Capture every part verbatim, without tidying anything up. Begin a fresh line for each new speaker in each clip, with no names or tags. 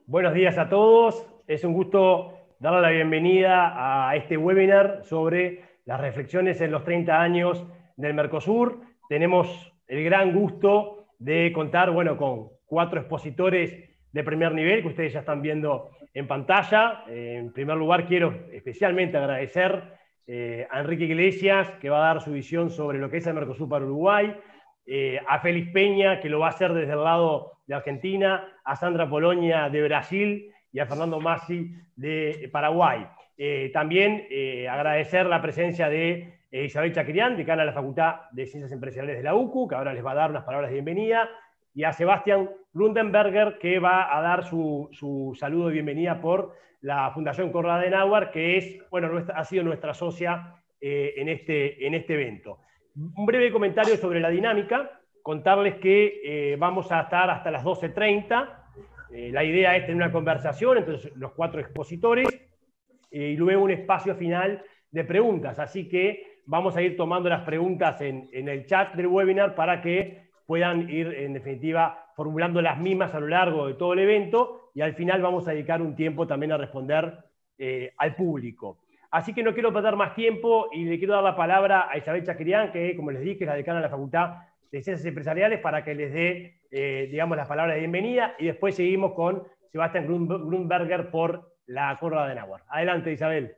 Buenos días a todos. Es un gusto darle la bienvenida a este webinar sobre las reflexiones en los treinta años del Mercosur. Tenemos el gran gusto de contar, bueno, con cuatro expositores de primer nivel que ustedes ya están viendo en pantalla. Eh, en primer lugar, quiero especialmente agradecer eh, a Enrique Iglesias, que va a dar su visión sobre lo que es el Mercosur para Uruguay, eh, a Félix Peña, que lo va a hacer desde el lado de Argentina, a Sandra Polonia de Brasil y a Fernando Massi de Paraguay. Eh, también eh, agradecer la presencia de eh, Isabel Chaquirián, decana de la Facultad de Ciencias Empresariales de la U C U, que ahora les va a dar unas palabras de bienvenida, y a Sebastián Lundenberger, que va a dar su, su saludo de bienvenida por la Fundación Konrad Adenauer, que es, bueno, nuestra, ha sido nuestra socia eh, en, este, en este evento. Un breve comentario sobre la dinámica. Contarles que eh, vamos a estar hasta las doce treinta. Eh, la idea es tener una conversación entre los cuatro expositores eh, y luego un espacio final de preguntas. Así que vamos a ir tomando las preguntas en, en el chat del webinar para que puedan ir, en definitiva, formulando las mismas a lo largo de todo el evento, y al final vamos a dedicar un tiempo también a responder eh, al público. Así que no quiero perder más tiempo y le quiero dar la palabra a Isabel Chaquirián, que, como les dije, es la decana de la Facultad de Ciencias Empresariales, para que les dé, eh, digamos, las palabras de bienvenida, y después seguimos con Sebastián Grundberger por la Konrad Adenauer. Adelante, Isabel.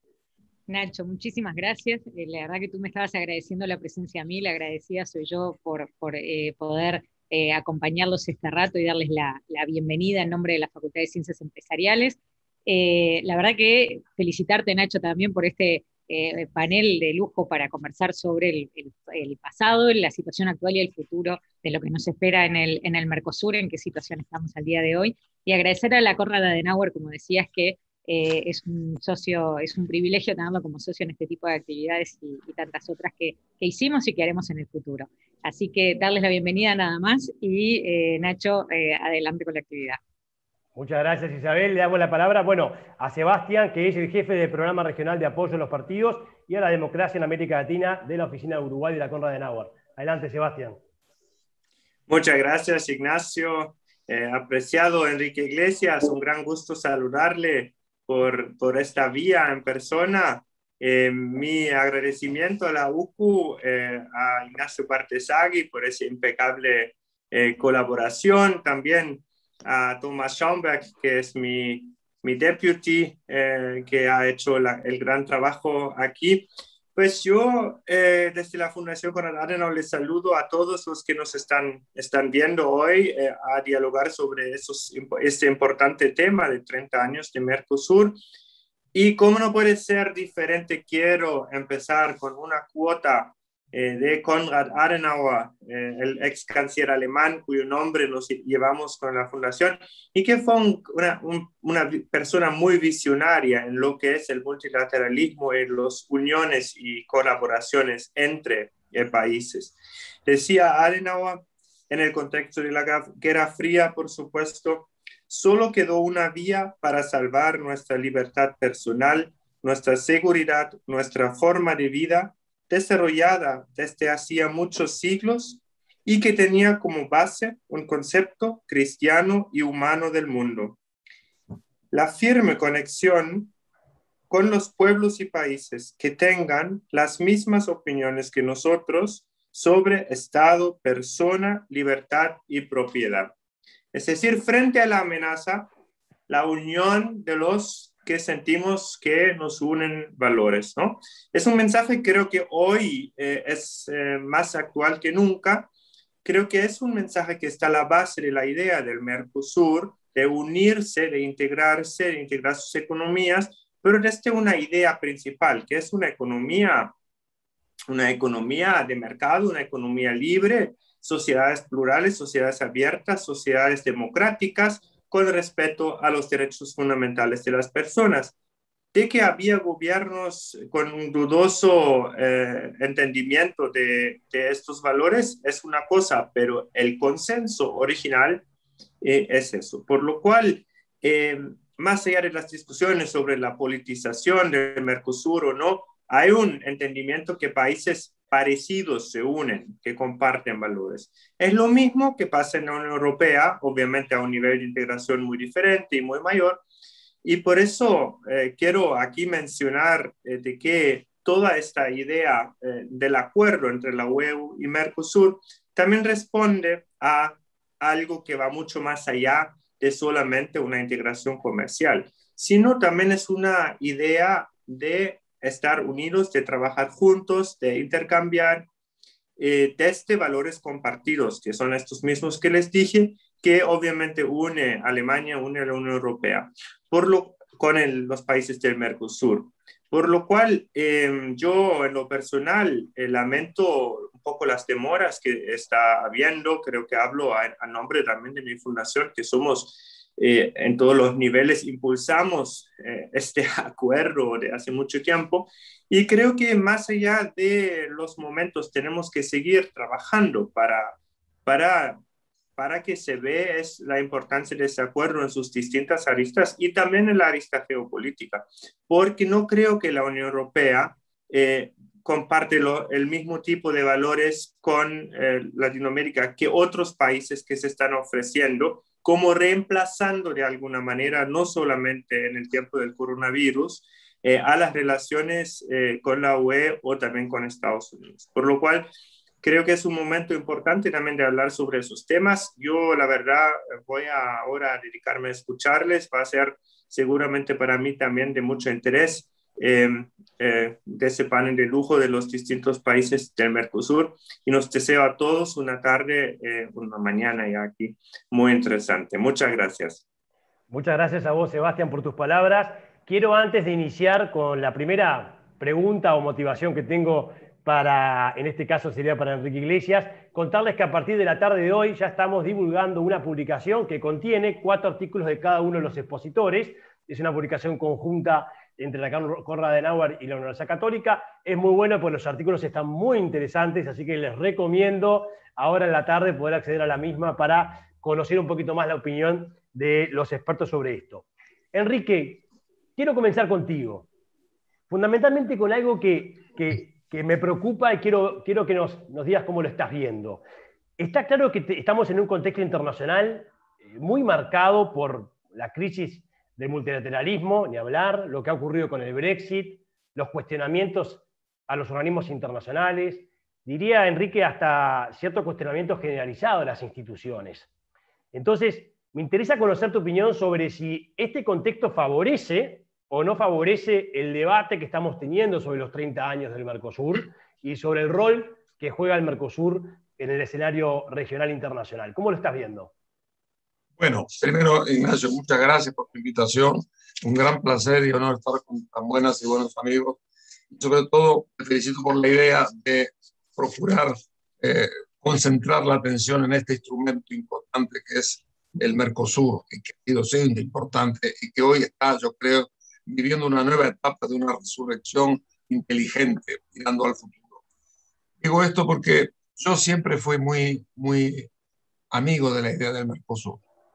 Nacho, muchísimas gracias. Eh, la verdad que tú me estabas agradeciendo la presencia a mí, la agradecida soy yo por, por eh, poder eh, acompañarlos este rato y darles la, la bienvenida en nombre de la Facultad de Ciencias Empresariales. Eh, la verdad que felicitarte, Nacho, también por este eh, panel de lujo para conversar sobre el, el, el pasado, la situación actual y el futuro de lo que nos espera en el, en el Mercosur, en qué situación estamos al día de hoy. Y agradecer a la Konrad Adenauer, como decías, que Eh, es un socio, es un privilegio tenerlo como socio en este tipo de actividades y, y tantas otras que, que hicimos y que haremos en el futuro. Así que darles la bienvenida nada más y eh, Nacho, eh, adelante con la actividad.
Muchas gracias, Isabel. Le damos la palabra, bueno, a Sebastián, que es el jefe del Programa Regional de Apoyo a los Partidos y a la Democracia en América Latina de la Oficina de Uruguay de la Konrad Adenauer. Adelante, Sebastián.
Muchas gracias, Ignacio. Eh, apreciado Enrique Iglesias, un gran gusto saludarle por, por esta vía en persona. Eh, mi agradecimiento a la U C U, eh, a Ignacio Bartesagui por esa impecable eh, colaboración, también a Thomas Schaumberg, que es mi, mi deputy, eh, que ha hecho la, el gran trabajo aquí. Pues yo eh, desde la Fundación Konrad Adenauer les saludo a todos los que nos están, están viendo hoy eh, a dialogar sobre esos, este importante tema de treinta años de Mercosur. Y como no puede ser diferente, quiero empezar con una cuota eh, de Konrad Adenauer, eh, el ex canciller alemán, cuyo nombre nos llevamos con la fundación, y que fue un, una, un, una persona muy visionaria en lo que es el multilateralismo y las uniones y colaboraciones entre eh, países. Decía Adenauer, en el contexto de la Guerra Fría, por supuesto, solo quedó una vía para salvar nuestra libertad personal, nuestra seguridad, nuestra forma de vida, desarrollada desde hacía muchos siglos y que tenía como base un concepto cristiano y humano del mundo. La firme conexión con los pueblos y países que tengan las mismas opiniones que nosotros sobre Estado, persona, libertad y propiedad. Es decir, frente a la amenaza, la unión de los que sentimos que nos unen valores, ¿no? Es un mensaje que creo que hoy eh, es eh, más actual que nunca. Creo que es un mensaje que está a la base de la idea del Mercosur, de unirse, de integrarse, de integrar sus economías, pero desde una idea principal, que es una economía, una economía de mercado, una economía libre, sociedades plurales, sociedades abiertas, sociedades democráticas, con respeto a los derechos fundamentales de las personas. De que había gobiernos con un dudoso eh, entendimiento de, de estos valores es una cosa, pero el consenso original eh, es eso. Por lo cual, eh, más allá de las discusiones sobre la politización del Mercosur o no, hay un entendimiento que países parecidos se unen, que comparten valores. Es lo mismo que pasa en la Unión Europea, obviamente a un nivel de integración muy diferente y muy mayor, y por eso eh, quiero aquí mencionar eh, de que toda esta idea eh, del acuerdo entre la U E y Mercosur también responde a algo que va mucho más allá de solamente una integración comercial, sino también es una idea de estar unidos, de trabajar juntos, de intercambiar eh, desde valores compartidos, que son estos mismos que les dije, que obviamente une a Alemania, une a la Unión Europea, por lo, con el, los países del Mercosur. Por lo cual, eh, yo en lo personal eh, lamento un poco las demoras que está habiendo. Creo que hablo a, a nombre también de mi fundación, que somos eh, en todos los niveles, impulsamos eh, este acuerdo de hace mucho tiempo. Y creo que más allá de los momentos tenemos que seguir trabajando para, para, para que se vea es la importancia de ese acuerdo en sus distintas aristas y también en la arista geopolítica, porque no creo que la Unión Europea eh, comparte lo, el mismo tipo de valores con eh, Latinoamérica que otros países que se están ofreciendo, como reemplazando de alguna manera, no solamente en el tiempo del coronavirus, eh, a las relaciones eh, con la U E o también con Estados Unidos. Por lo cual, creo que es un momento importante también de hablar sobre esos temas. Yo, la verdad, voy a ahora a dedicarme a escucharles. Va a ser seguramente para mí también de mucho interés eh, eh, de ese panel de lujo de los distintos países del Mercosur. Y nos deseo a todos una tarde, eh, una mañana ya aquí muy interesante. Muchas gracias.
Muchas gracias a vos, Sebastián, por tus palabras. Quiero, antes de iniciar con la primera pregunta o motivación que tengo para, en este caso sería para Enrique Iglesias, contarles que a partir de la tarde de hoy ya estamos divulgando una publicación que contiene cuatro artículos de cada uno de los expositores. Es una publicación conjunta entre la Konrad Adenauer y la Universidad Católica. Es muy bueno porque los artículos están muy interesantes, así que les recomiendo ahora en la tarde poder acceder a la misma para conocer un poquito más la opinión de los expertos sobre esto. Enrique, quiero comenzar contigo, fundamentalmente con algo que, que, que me preocupa y quiero, quiero que nos, nos digas cómo lo estás viendo. Está claro que te, estamos en un contexto internacional eh, muy marcado por la crisis del multilateralismo, ni hablar, lo que ha ocurrido con el Brexit, los cuestionamientos a los organismos internacionales, diría, Enrique, hasta cierto cuestionamiento generalizado de las instituciones. Entonces, me interesa conocer tu opinión sobre si este contexto favorece o no favorece el debate que estamos teniendo sobre los treinta años del Mercosur y sobre el rol que juega el Mercosur en el escenario regional internacional. ¿Cómo lo estás viendo?
Bueno, primero, Ignacio, muchas gracias por tu invitación. Un gran placer y honor estar con tan buenas y buenos amigos. Y sobre todo, te felicito por la idea de procurar eh, concentrar la atención en este instrumento importante que es el Mercosur, y que ha sido siendo importante y que hoy está, yo creo, viviendo una nueva etapa de una resurrección inteligente, mirando al futuro. Digo esto porque yo siempre fui muy, muy amigo de la idea del Mercosur.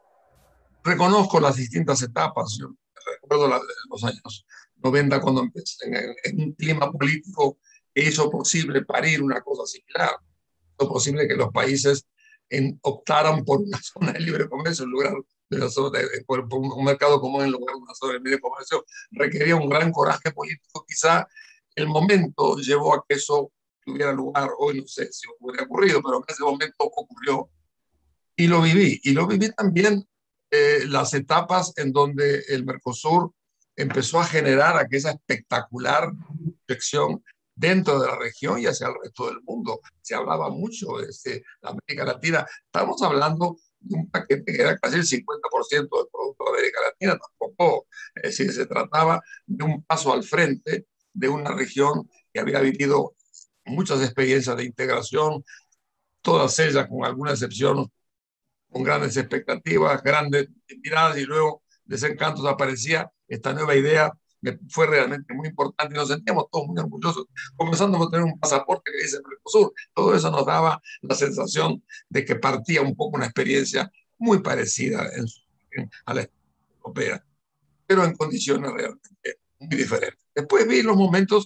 Reconozco las distintas etapas. Yo recuerdo la, los años noventa cuando empecé en, en un clima político que hizo posible parir una cosa similar. Hizo posible que los países en, optaran por una zona de libre comercio en lugar de, la zona de por, por un mercado común en lugar de una zona de libre comercio. Requería un gran coraje político. Quizá el momento llevó a que eso tuviera lugar. Hoy no sé si hubiera ocurrido, pero en ese momento ocurrió. Y lo viví. Y lo viví también eh, las etapas en donde el Mercosur empezó a generar aquella espectacular proyección dentro de la región y hacia el resto del mundo. Se hablaba mucho de este, la América Latina. Estamos hablando de un paquete que era casi el cincuenta por ciento del producto de América Latina, tampoco. Es decir, se trataba de un paso al frente de una región que había vivido muchas experiencias de integración, todas ellas, con alguna excepción, con grandes expectativas, grandes miradas, y luego desencantos aparecía esta nueva idea. Me fue realmente muy importante y nos sentíamos todos muy orgullosos, comenzando a tener un pasaporte que dice Mercosur. Todo eso nos daba la sensación de que partía un poco una experiencia muy parecida en, en, a la europea, pero en condiciones realmente muy diferentes. Después vi los momentos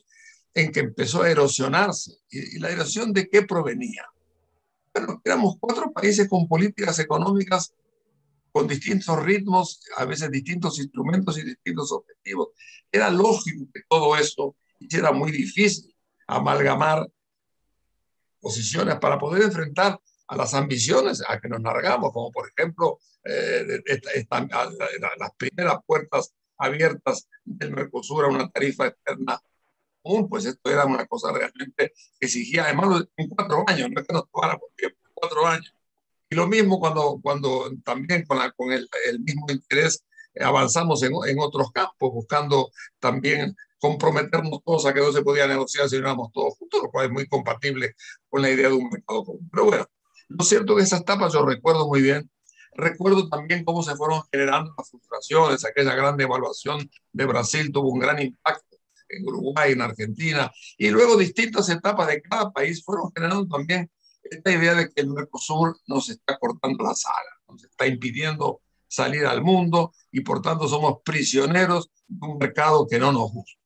en que empezó a erosionarse. ¿Y, y la erosión de qué provenía? Bueno, éramos cuatro países con políticas económicas con distintos ritmos, a veces distintos instrumentos y distintos objetivos. Era lógico que todo eso hiciera muy difícil amalgamar posiciones para poder enfrentar a las ambiciones a que nos largamos, como por ejemplo eh, esta, esta, las primeras puertas abiertas del Mercosur a una tarifa externa común. Pues esto era una cosa realmente que exigía, además en cuatro años, no es que nos tomara por tiempo, cuatro años. Y lo mismo cuando, cuando también con, la, con el, el mismo interés avanzamos en, en otros campos, buscando también comprometernos todos a que no se podía negociar si no éramos todos juntos, lo cual es muy compatible con la idea de un mercado común. Pero bueno, lo cierto es que esas etapas yo recuerdo muy bien. Recuerdo también cómo se fueron generando las frustraciones, aquella gran devaluación de Brasil tuvo un gran impacto en Uruguay, en Argentina, y luego distintas etapas de cada país fueron generando también esta idea de que el Mercosur nos está cortando las alas, nos está impidiendo salir al mundo y por tanto somos prisioneros de un mercado que no nos gusta.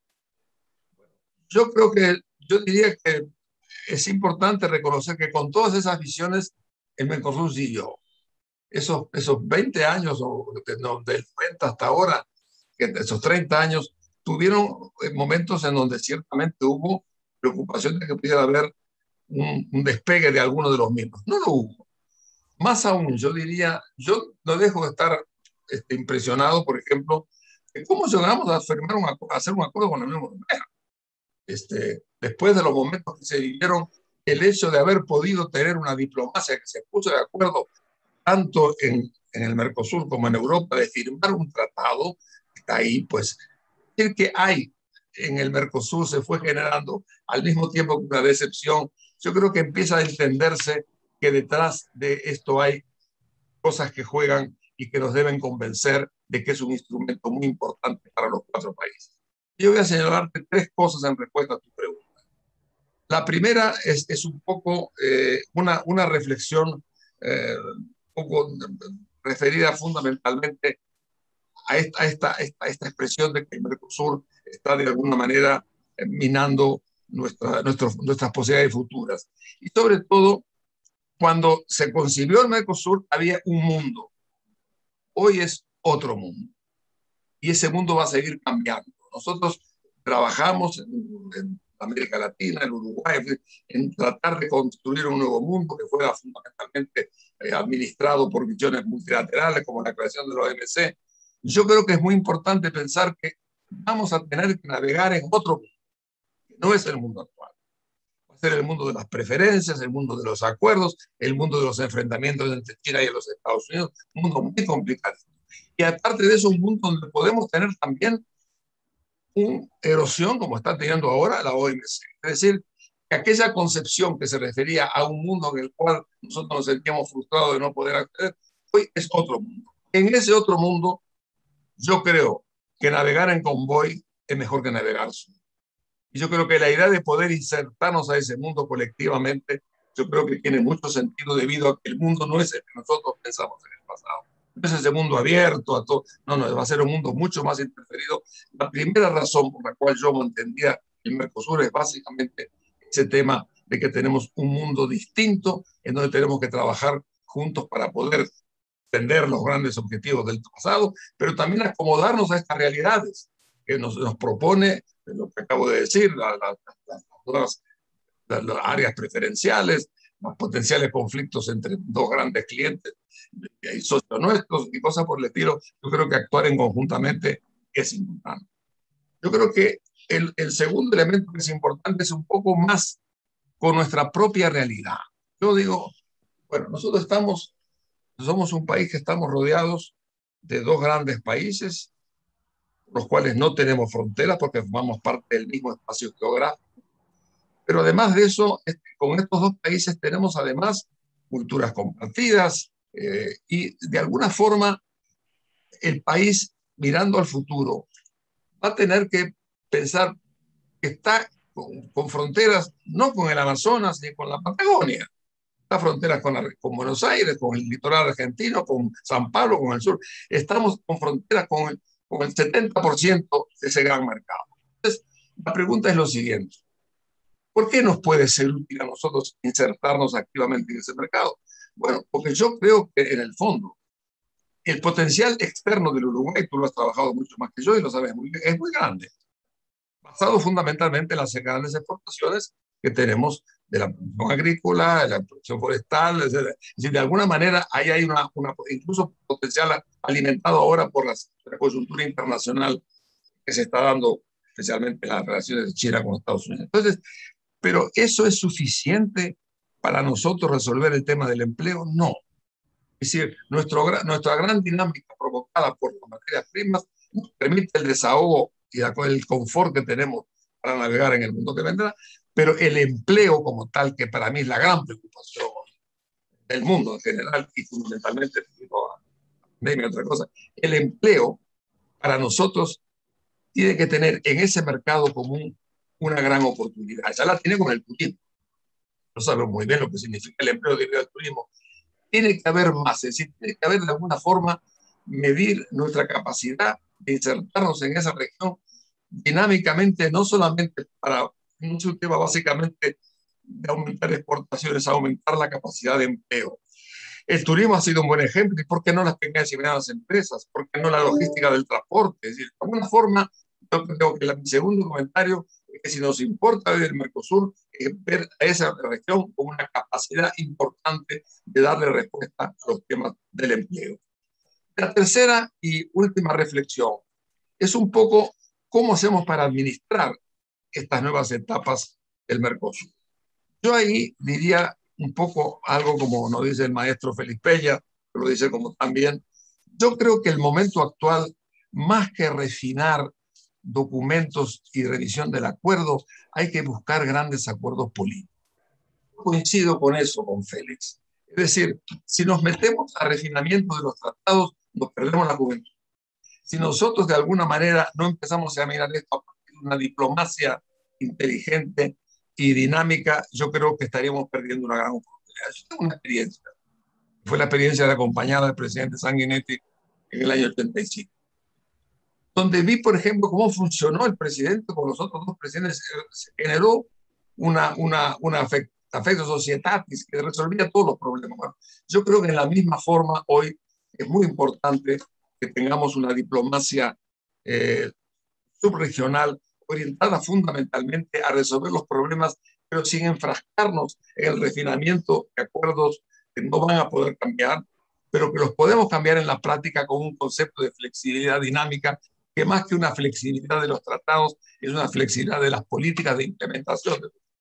Yo creo que, yo diría que es importante reconocer que con todas esas visiones el Mercosur siguió. Esos, esos veinte años, o de, no, del noventa hasta ahora, que esos treinta años, tuvieron momentos en donde ciertamente hubo preocupación de que pudiera haber un, un despegue de alguno de los mismos. No lo hubo. Más aún, yo diría, yo no dejo de estar este, impresionado, por ejemplo, de cómo llegamos a, firmar un, a hacer un acuerdo con la Unión Europea. Este, después de los momentos que se vivieron, el hecho de haber podido tener una diplomacia que se puso de acuerdo tanto en, en el Mercosur como en Europa de firmar un tratado, está ahí, pues, el que hay en el Mercosur se fue generando al mismo tiempo que una decepción. Yo creo que empieza a entenderse que detrás de esto hay cosas que juegan y que nos deben convencer de que es un instrumento muy importante para los cuatro países. Yo voy a señalarte tres cosas en respuesta a tu pregunta. La primera es, es un poco eh, una, una reflexión eh, un poco referida fundamentalmente a esta, a, esta, a, esta, a esta expresión de que el Mercosur está de alguna manera eh, minando nuestra, nuestro, nuestras posibilidades futuras. Y sobre todo, cuando se concibió el Mercosur había un mundo. Hoy es otro mundo. Y ese mundo va a seguir cambiando. Nosotros trabajamos en, en América Latina, en Uruguay, en tratar de construir un nuevo mundo que fuera fundamentalmente eh, administrado por visiones multilaterales como la creación de la O M C. Yo creo que es muy importante pensar que vamos a tener que navegar en otro mundo, que no es el mundo actual. Va a ser el mundo de las preferencias, el mundo de los acuerdos, el mundo de los enfrentamientos entre China y los Estados Unidos, un mundo muy complicado. Y aparte de eso, un mundo donde podemos tener también una erosión como está teniendo ahora la O M C. Es decir, que aquella concepción que se refería a un mundo en el cual nosotros nos sentíamos frustrados de no poder acceder, hoy es otro mundo. En ese otro mundo, yo creo que navegar en convoy es mejor que navegar solo. Y yo creo que la idea de poder insertarnos a ese mundo colectivamente, yo creo que tiene mucho sentido debido a que el mundo no es el que nosotros pensamos en el pasado. No es ese mundo abierto a todo. No, no, va a ser un mundo mucho más interferido. La primera razón por la cual yo mantendría el Mercosur es básicamente ese tema de que tenemos un mundo distinto en donde tenemos que trabajar juntos para poder entender los grandes objetivos del pasado, pero también acomodarnos a estas realidades que nos, nos propone, lo que acabo de decir, la, la, las, las, las, las áreas preferenciales, los potenciales conflictos entre dos grandes clientes y socios nuestros y cosas por el estilo. Yo creo que actuar en conjuntamente es importante. Yo creo que el, el segundo elemento que es importante es un poco más con nuestra propia realidad. Yo digo, bueno, nosotros estamos, somos un país que estamos rodeados de dos grandes países, los cuales no tenemos fronteras porque formamos parte del mismo espacio geográfico. Pero además de eso, con estos dos países tenemos además culturas compartidas eh, y de alguna forma el país, mirando al futuro, va a tener que pensar que está con, con fronteras no con el Amazonas ni con la Patagonia, está fronteras con, con Buenos Aires, con el litoral argentino, con San Pablo, con el sur. Estamos con fronteras con, con el setenta por ciento de ese gran mercado. Entonces, la pregunta es lo siguiente. ¿Por qué nos puede ser útil a nosotros insertarnos activamente en ese mercado? Bueno, porque yo creo que en el fondo el potencial externo del Uruguay, tú lo has trabajado mucho más que yo y lo sabes muy bien, es muy grande, basado fundamentalmente en las grandes exportaciones que tenemos de la producción agrícola, de la producción forestal, etcétera. Es decir, de alguna manera ahí hay una, una incluso potencial alimentado ahora por la, la coyuntura internacional que se está dando, especialmente en las relaciones de China con Estados Unidos. Entonces, ¿pero eso es suficiente para nosotros resolver el tema del empleo? No. Es decir, nuestro, nuestra gran dinámica provocada por las materias primas nos permite el desahogo y el confort que tenemos para navegar en el mundo que vendrá, pero el empleo como tal, que para mí es la gran preocupación del mundo en general y fundamentalmente, no, otra cosa, el empleo para nosotros tiene que tener en ese mercado común una gran oportunidad. Ya la tiene con el turismo. No sabemos muy bien lo que significa el empleo debido al turismo. Tiene que haber más, es decir, tiene que haber de alguna forma medir nuestra capacidad de insertarnos en esa región dinámicamente, no solamente para un tema básicamente de aumentar exportaciones, aumentar la capacidad de empleo. El turismo ha sido un buen ejemplo, ¿y por qué no las pequeñas y medianas empresas? ¿Por qué no la logística del transporte? Es decir, de alguna forma, yo creo que mi segundo comentario es que si nos importa ver el Mercosur, es ver a esa región con una capacidad importante de darle respuesta a los temas del empleo. La tercera y última reflexión es un poco cómo hacemos para administrar estas nuevas etapas del Mercosur. Yo ahí diría un poco algo como nos dice el maestro Félix Pella, que lo dice como también. Yo creo que el momento actual, más que refinar documentos y revisión del acuerdo, hay que buscar grandes acuerdos políticos. Coincido con eso, con Félix. Es decir, si nos metemos a refinamiento de los tratados, nos perdemos la juventud. Si nosotros de alguna manera no empezamos a mirar esto a partir de una diplomacia inteligente y dinámica, yo creo que estaríamos perdiendo una gran oportunidad. Yo tengo una experiencia. Fue la experiencia de acompañar al presidente Sanguinetti en el año ochenta y cinco, donde vi, por ejemplo, cómo funcionó el presidente con los otros dos presidentes. Se generó una, una, una afecto societatis que resolvía todos los problemas. Bueno, yo creo que en la misma forma hoy es muy importante que tengamos una diplomacia eh, subregional orientada fundamentalmente a resolver los problemas, pero sin enfrascarnos en el refinamiento de acuerdos que no van a poder cambiar, pero que los podemos cambiar en la práctica con un concepto de flexibilidad dinámica, que más que una flexibilidad de los tratados, es una flexibilidad de las políticas de implementación.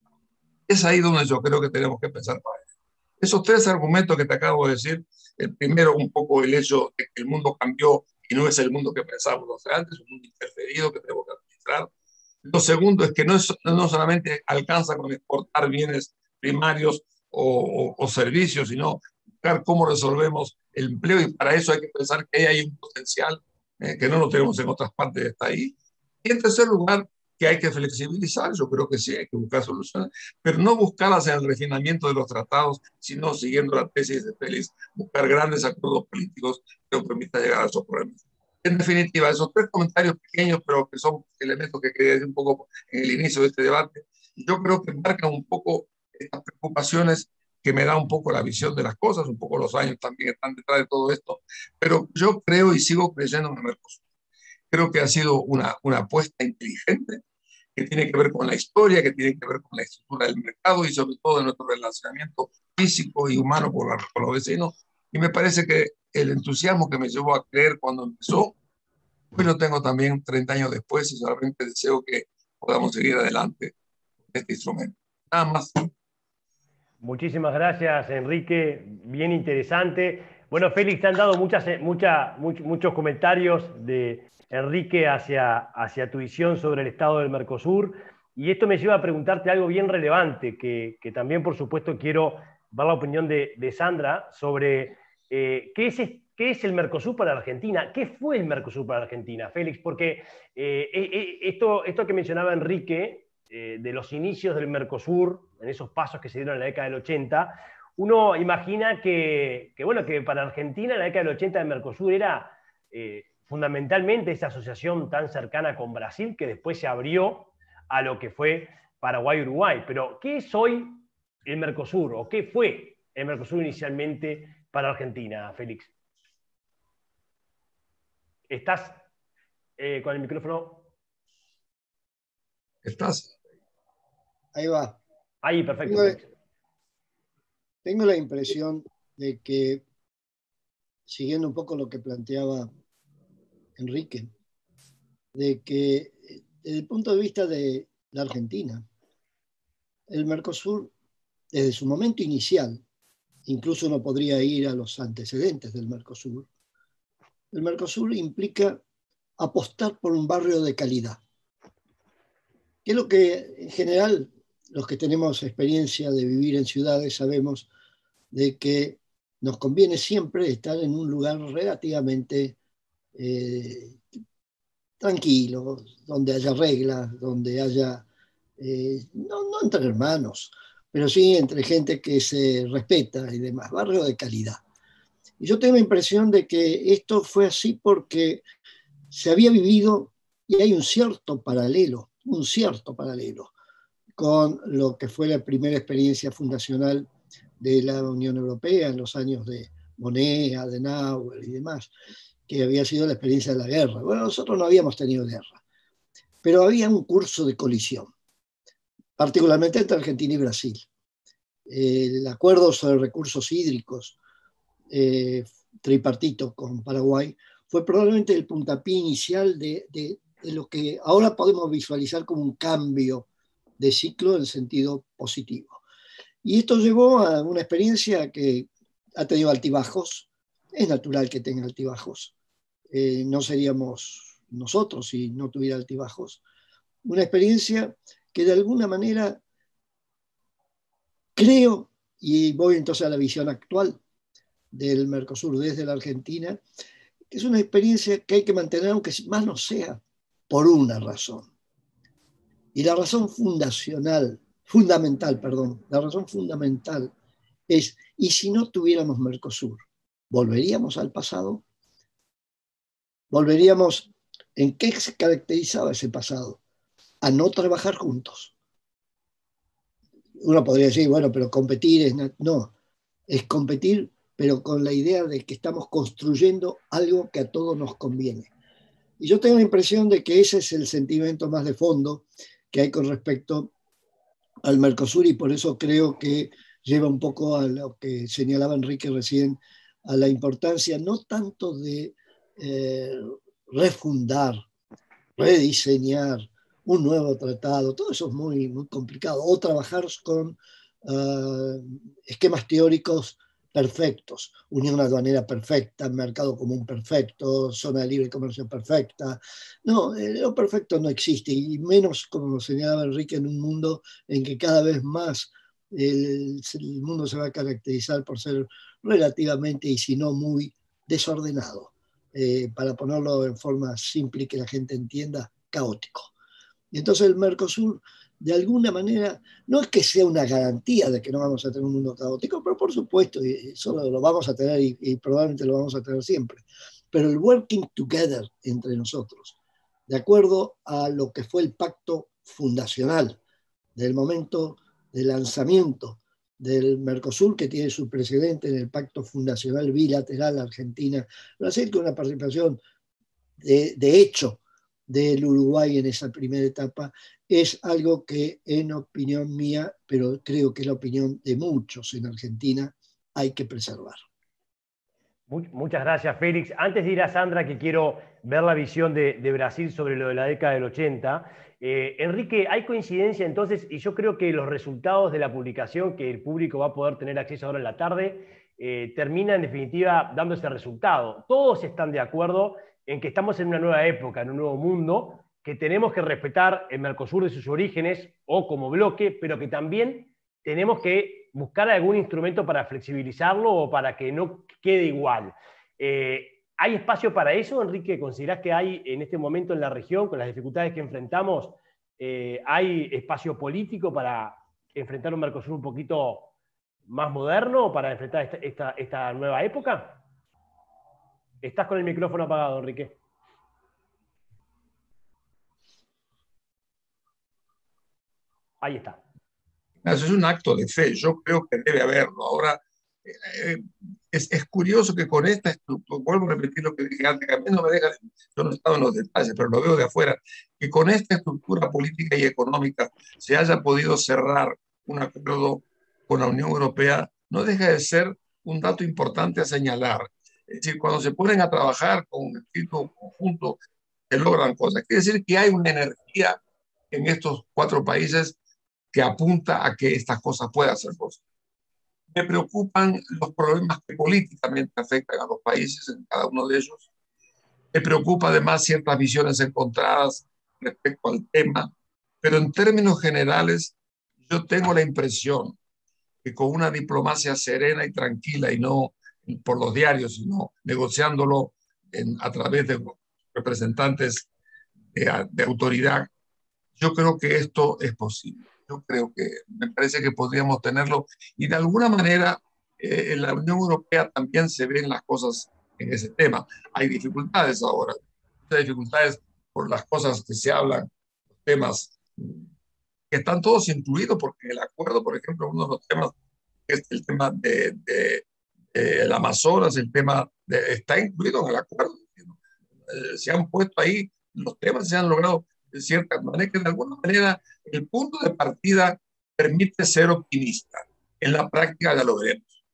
Es ahí donde yo creo que tenemos que pensar para eso. Esos tres argumentos que te acabo de decir, el primero, un poco el hecho de que el mundo cambió y no es el mundo que pensábamos antes, es un mundo interferido que tenemos que administrar. Lo segundo es que no, es, no solamente alcanza con exportar bienes primarios o, o, o servicios, sino buscar cómo resolvemos el empleo, y para eso hay que pensar que ahí hay un potencial eh, que no lo tenemos en otras partes, está ahí. Y en tercer lugar, que hay que flexibilizar, yo creo que sí, hay que buscar soluciones, pero no buscarlas en el refinamiento de los tratados, sino siguiendo la tesis de Félix, buscar grandes acuerdos políticos que nos permitan llegar a esos problemas. En definitiva, esos tres comentarios pequeños, pero que son elementos que quería decir un poco en el inicio de este debate, yo creo que marcan un poco estas preocupaciones que me da un poco la visión de las cosas, un poco los años también están detrás de todo esto, pero yo creo y sigo creyendo en el Mercosur. Creo que ha sido una, una apuesta inteligente que tiene que ver con la historia, que tiene que ver con la estructura del mercado y sobre todo de nuestro relacionamiento físico y humano con, la, con los vecinos. Y me parece que el entusiasmo que me llevó a creer cuando empezó, hoy lo tengo también treinta años después y solamente deseo que podamos seguir adelante con este instrumento. Nada más.
Muchísimas gracias, Enrique. Bien interesante. Bueno, Félix, te han dado muchas, mucha, much, muchos comentarios de Enrique hacia, hacia tu visión sobre el estado del Mercosur. Y esto me lleva a preguntarte algo bien relevante, que, que también, por supuesto, quiero dar la opinión de, de Sandra sobre eh, qué, es, qué es el Mercosur para Argentina. ¿Qué fue el Mercosur para Argentina, Félix? Porque eh, eh, esto, esto que mencionaba Enrique, eh, de los inicios del Mercosur, en esos pasos que se dieron en la década del ochenta, uno imagina que, que, bueno, que para Argentina en la década del ochenta el Mercosur era eh, fundamentalmente esa asociación tan cercana con Brasil, que después se abrió a lo que fue Paraguay-Uruguay, pero ¿qué es hoy el Mercosur o qué fue el Mercosur inicialmente para Argentina, Félix? ¿Estás eh, con el micrófono?
¿Estás?
Ahí va.
Ahí, perfecto.
Tengo, tengo la impresión de que, siguiendo un poco lo que planteaba Enrique, de que desde el punto de vista de la Argentina, el Mercosur, desde su momento inicial, incluso uno podría ir a los antecedentes del Mercosur, el Mercosur implica apostar por un barrio de calidad, que es lo que en general los que tenemos experiencia de vivir en ciudades sabemos de que nos conviene siempre estar en un lugar relativamente eh, tranquilo, donde haya reglas, donde haya, eh, no, no entre hermanos, pero sí entre gente que se respeta y demás, barrio de calidad. Y yo tengo la impresión de que esto fue así porque se había vivido y hay un cierto paralelo, un cierto paralelo con lo que fue la primera experiencia fundacional de la Unión Europea en los años de Monnet, Adenauer y demás, que había sido la experiencia de la guerra. Bueno, nosotros no habíamos tenido guerra, pero había un curso de colisión, particularmente entre Argentina y Brasil. El acuerdo sobre recursos hídricos eh, tripartito con Paraguay fue probablemente el puntapié inicial de, de, de lo que ahora podemos visualizar como un cambio de ciclo en sentido positivo. Y esto llevó a una experiencia que ha tenido altibajos. Es natural que tenga altibajos. Eh, no seríamos nosotros si no tuviera altibajos. Una experiencia que de alguna manera creo, y voy entonces a la visión actual del Mercosur desde la Argentina, que es una experiencia que hay que mantener, aunque más no sea, por una razón. Y la razón fundacional, fundamental, perdón, la razón fundamental es, ¿y si no tuviéramos Mercosur? ¿Volveríamos al pasado? ¿Volveríamos en qué se caracterizaba ese pasado? A no trabajar juntos. Uno podría decir, bueno, pero competir es... No, es competir, pero con la idea de que estamos construyendo algo que a todos nos conviene. Y yo tengo la impresión de que ese es el sentimiento más de fondo que hay con respecto al Mercosur, y por eso creo que lleva un poco a lo que señalaba Enrique recién, a la importancia no tanto de eh, refundar, rediseñar un nuevo tratado, todo eso es muy, muy complicado, o trabajar con uh, esquemas teóricos perfectos, unión aduanera perfecta, mercado común perfecto, zona de libre comercio perfecta. No, lo perfecto no existe, y menos, como señalaba Enrique, en un mundo en que cada vez más el, el mundo se va a caracterizar por ser relativamente, y si no muy, desordenado. Eh, para ponerlo en forma simple y que la gente entienda, caótico. Y entonces el Mercosur, de alguna manera, no es que sea una garantía de que no vamos a tener un mundo caótico, pero por supuesto, eso lo vamos a tener y, y probablemente lo vamos a tener siempre. Pero el working together entre nosotros, de acuerdo a lo que fue el pacto fundacional del momento de lanzamiento del Mercosur, que tiene su precedente en el pacto fundacional bilateral Argentina-Brasil, con una participación de, de hecho del Uruguay en esa primera etapa, es algo que, en opinión mía, pero creo que es la opinión de muchos en Argentina, hay que preservar.
Muchas gracias, Félix. Antes de ir a Sandra, que quiero ver la visión de, de Brasil sobre lo de la década del ochenta, eh, Enrique, hay coincidencia entonces, y yo creo que los resultados de la publicación, que el público va a poder tener acceso ahora en la tarde, eh, termina en definitiva dando ese resultado. Todos están de acuerdo en que estamos en una nueva época, en un nuevo mundo, que tenemos que respetar el Mercosur de sus orígenes o como bloque, pero que también tenemos que buscar algún instrumento para flexibilizarlo o para que no quede igual. Eh, ¿Hay espacio para eso, Enrique? ¿Considerás que hay en este momento en la región, con las dificultades que enfrentamos, eh, hay espacio político para enfrentar un Mercosur un poquito más moderno o para enfrentar esta, esta, esta nueva época? Estás con el micrófono apagado, Enrique. Ahí está.
Eso es un acto de fe, yo creo que debe haberlo. Ahora, eh, es, es curioso que con esta estructura, vuelvo a repetir lo que dije antes, que a mí no me deja, yo no he estado en los detalles, pero lo veo de afuera, que con esta estructura política y económica se haya podido cerrar un acuerdo con la Unión Europea, no deja de ser un dato importante a señalar. Es decir, cuando se ponen a trabajar con un espíritu conjunto, se logran cosas. Quiere decir que hay una energía en estos cuatro países que apunta a que estas cosas puedan ser posibles. Me preocupan los problemas que políticamente afectan a los países en cada uno de ellos. Me preocupa además ciertas visiones encontradas respecto al tema, pero en términos generales yo tengo la impresión que con una diplomacia serena y tranquila y no por los diarios, sino negociándolo en, a través de representantes de, de autoridad, yo creo que esto es posible. Yo creo que me parece que podríamos tenerlo y de alguna manera eh, en la Unión Europea también se ven las cosas en ese tema. Hay dificultades ahora, hay dificultades por las cosas que se hablan, los temas que están todos incluidos, porque el acuerdo, por ejemplo, uno de los temas es el tema de, de, de el Amazonas, el tema de, está incluido en el acuerdo. Eh, se han puesto ahí, los temas se han logrado de cierta manera, que de alguna manera el punto de partida permite ser optimista. En la práctica ya lo veremos.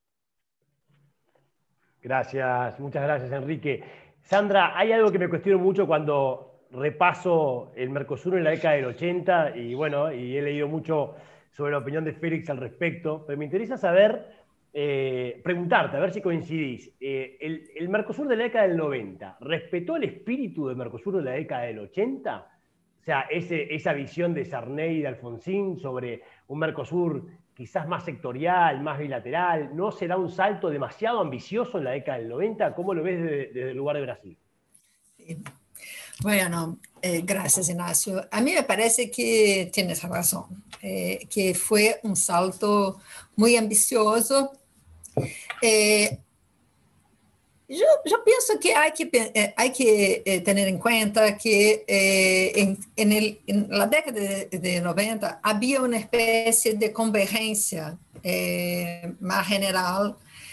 Gracias, muchas gracias, Enrique. Sandra, hay algo que me cuestiono mucho cuando repaso el Mercosur en la década del ochenta, y bueno, y he leído mucho sobre la opinión de Félix al respecto, pero me interesa saber, eh, preguntarte, a ver si coincidís. Eh, el, el Mercosur de la década del noventa, ¿respetó el espíritu del Mercosur de la década del ochenta? O sea, ese, esa visión de Sarney y de Alfonsín sobre un Mercosur quizás más sectorial, más bilateral, ¿no será un salto demasiado ambicioso en la década del noventa? ¿Cómo lo ves desde, desde el lugar de Brasil?
Sí. Bueno, eh, gracias, Ignacio. A mí me parece que tienes razón, eh, que fue un salto muy ambicioso. Eh, Yo, yo, pienso que hay que, hay que eh, tener en cuenta que eh, en, en, el, en, la década de, de noventa había una especie de convergencia eh, más general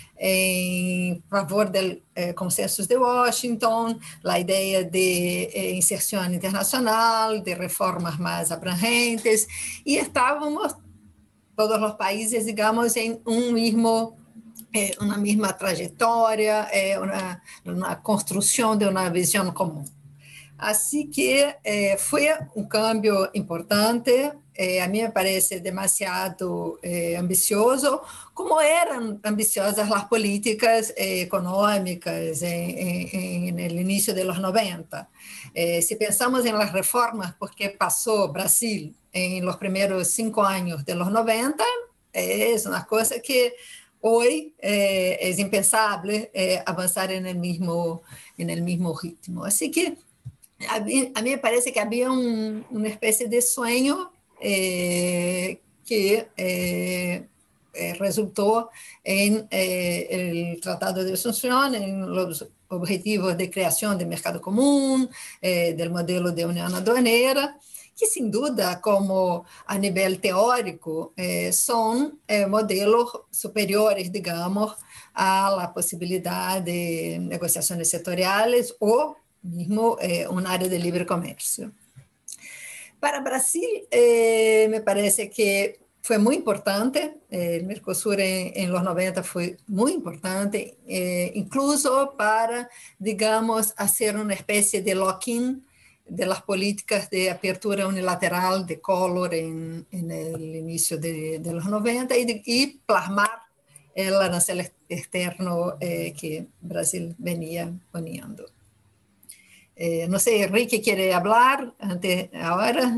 en favor del eh, consenso de Washington, la idea de eh, inserción internacional, de reformas más abrangentes, y estábamos todos los países, digamos, en un mismo... Eh, una misma trayectoria, eh, una, una construcción de una visión común. Así que eh, fue un cambio importante, eh, a mí me parece demasiado eh, ambicioso, como eran ambiciosas las políticas eh, económicas en, en, en el inicio de los noventa. Eh, si pensamos en las reformas, porque pasó Brasil en los primeros cinco años de los noventa, eh, es una cosa que hoy eh, es impensable eh, avanzar en el, mismo, en el mismo ritmo. Así que a mí, a mí me parece que había un, una especie de sueño eh, que eh, eh, resultó en eh, el Tratado de Asunción, en los objetivos de creación de mercado común, eh, del modelo de unión aduanera, que sin duda, como a nivel teórico, eh, son eh, modelos superiores, digamos, a la posibilidad de negociaciones sectoriales o mismo eh, un área de libre comercio. Para Brasil, eh, me parece que fue muy importante, eh, el Mercosur en, en los noventa fue muy importante, eh, incluso para, digamos, hacer una especie de lock-in de las políticas de apertura unilateral de Collor en, en el inicio de, de los noventa y, de, y plasmar el arancel externo eh, que Brasil venía poniendo. Eh, no sé, Enrique quiere hablar ante, ahora.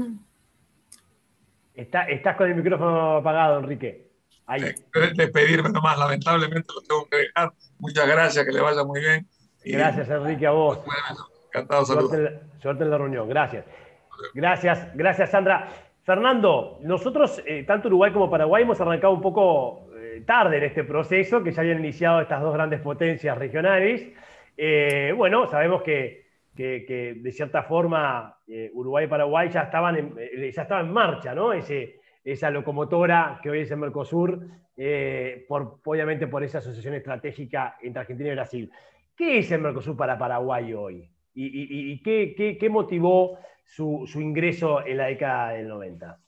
Está, estás con el micrófono apagado, Enrique. Ahí.
Eh, despedirme nomás, lamentablemente lo tengo que dejar. Muchas gracias, que le vaya muy bien.
Gracias, Enrique, a vos.
Encantado de
saludar. Suerte en la reunión, gracias. Gracias, gracias, Sandra. Fernando, nosotros, eh, tanto Uruguay como Paraguay, hemos arrancado un poco eh, tarde en este proceso, que ya habían iniciado estas dos grandes potencias regionales. Eh, bueno, sabemos que, que, que de cierta forma eh, Uruguay y Paraguay ya estaban en, eh, ya estaba en marcha, ¿no? Ese, esa locomotora que hoy es el Mercosur, eh, por, obviamente por esa asociación estratégica entre Argentina y Brasil. ¿Qué es el Mercosur para Paraguay hoy? ¿Y, y, y qué, qué, qué motivó su, su ingreso en la década del noventa?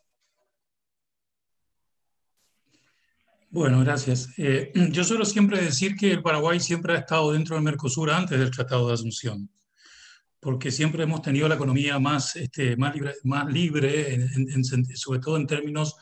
Bueno, gracias. Eh, yo suelo siempre decir que el Paraguay siempre ha estado dentro del Mercosur antes del Tratado de Asunción, porque siempre hemos tenido la economía más, este, más libre, más libre en, en, en, sobre todo en términos,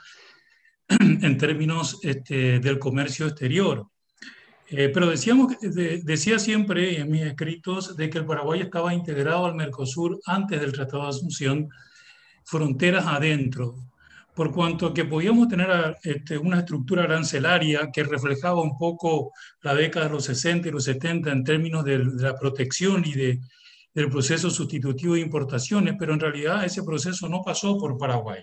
en términos este, del comercio exterior. Eh, pero decíamos, de, decía siempre en mis escritos de que el Paraguay estaba integrado al Mercosur antes del Tratado de Asunción, fronteras adentro, por cuanto que podíamos tener este, una estructura arancelaria que reflejaba un poco la década de los sesenta y los setenta en términos de, de la protección y de, del proceso sustitutivo de importaciones, pero en realidad ese proceso no pasó por Paraguay.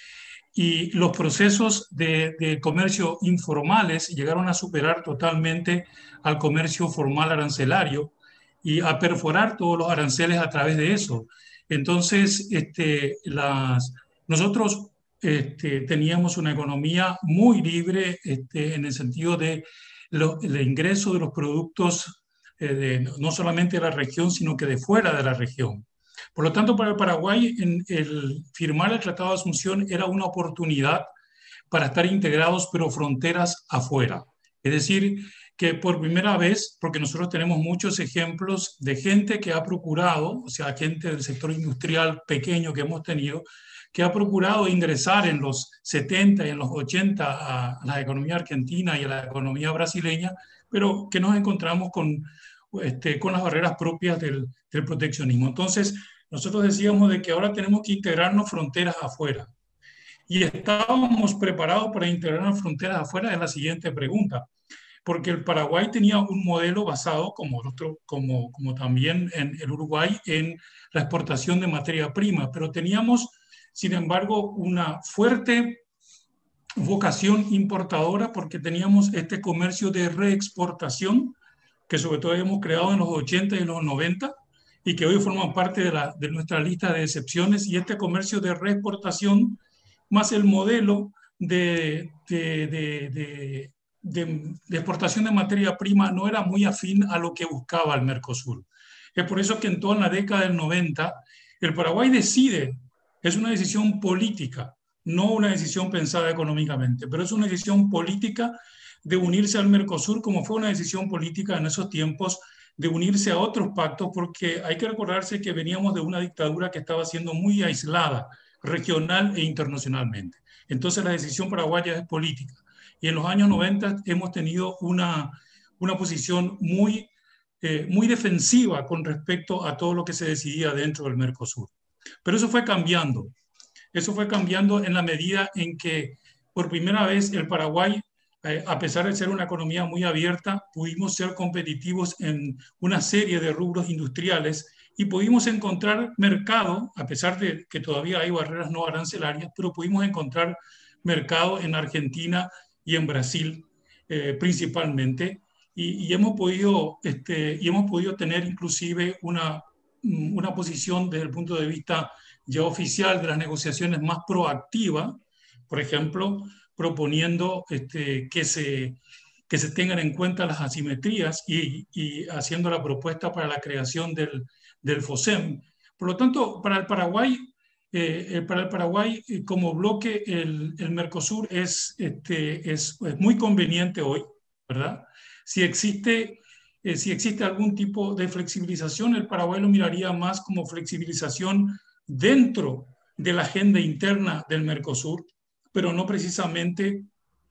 Y los procesos de, de comercio informales llegaron a superar totalmente al comercio formal arancelario y a perforar todos los aranceles a través de eso. Entonces, este, las, nosotros este, teníamos una economía muy libre este, en el sentido de lo, el ingreso de los productos eh, de, no solamente de la región, sino que de fuera de la región. Por lo tanto, para el Paraguay, en el firmar el Tratado de Asunción era una oportunidad para estar integrados, pero fronteras afuera. Es decir, que por primera vez, porque nosotros tenemos muchos ejemplos de gente que ha procurado, o sea, gente del sector industrial pequeño que hemos tenido, que ha procurado ingresar en los setenta y en los ochenta a la economía argentina y a la economía brasileña, pero que nos encontramos con, este, con las barreras propias del, del proteccionismo. Entonces, nosotros decíamos de que ahora tenemos que integrarnos fronteras afuera. Y estábamos preparados para integrarnos fronteras afuera de la siguiente pregunta. Porque el Paraguay tenía un modelo basado, como, otro, como, como también en el Uruguay, en la exportación de materia prima, pero teníamos, sin embargo, una fuerte vocación importadora porque teníamos este comercio de reexportación que sobre todo hemos creado en los ochenta y los noventa y que hoy forman parte de, la, de nuestra lista de excepciones, y este comercio de reexportación más el modelo de, de, de, de De, de exportación de materia prima no era muy afín a lo que buscaba el Mercosur. Es por eso que en toda la década del noventa el Paraguay decide, es una decisión política, no una decisión pensada económicamente, pero es una decisión política de unirse al Mercosur, como fue una decisión política en esos tiempos de unirse a otros pactos, porque hay que recordarse que veníamos de una dictadura que estaba siendo muy aislada, regional e internacionalmente. Entonces la decisión paraguaya es política. Y en los años noventa hemos tenido una, una posición muy, eh, muy defensiva con respecto a todo lo que se decidía dentro del Mercosur. Pero eso fue cambiando. Eso fue cambiando en la medida en que por primera vez el Paraguay, eh, a pesar de ser una economía muy abierta, pudimos ser competitivos en una serie de rubros industriales y pudimos encontrar mercado, a pesar de que todavía hay barreras no arancelarias, pero pudimos encontrar mercado en Argentina y en Brasil eh, principalmente, y, y, hemos podido, este, y hemos podido tener inclusive una, una posición desde el punto de vista ya oficial de las negociaciones más proactiva, por ejemplo, proponiendo este, que, se, que se tengan en cuenta las asimetrías y, y haciendo la propuesta para la creación del, del FOSEM. Por lo tanto, para el Paraguay, Eh, para el Paraguay, eh, como bloque, el, el Mercosur es, este, es, es muy conveniente hoy, ¿verdad? Si existe, eh, si existe algún tipo de flexibilización, el Paraguay lo miraría más como flexibilización dentro de la agenda interna del Mercosur, pero no precisamente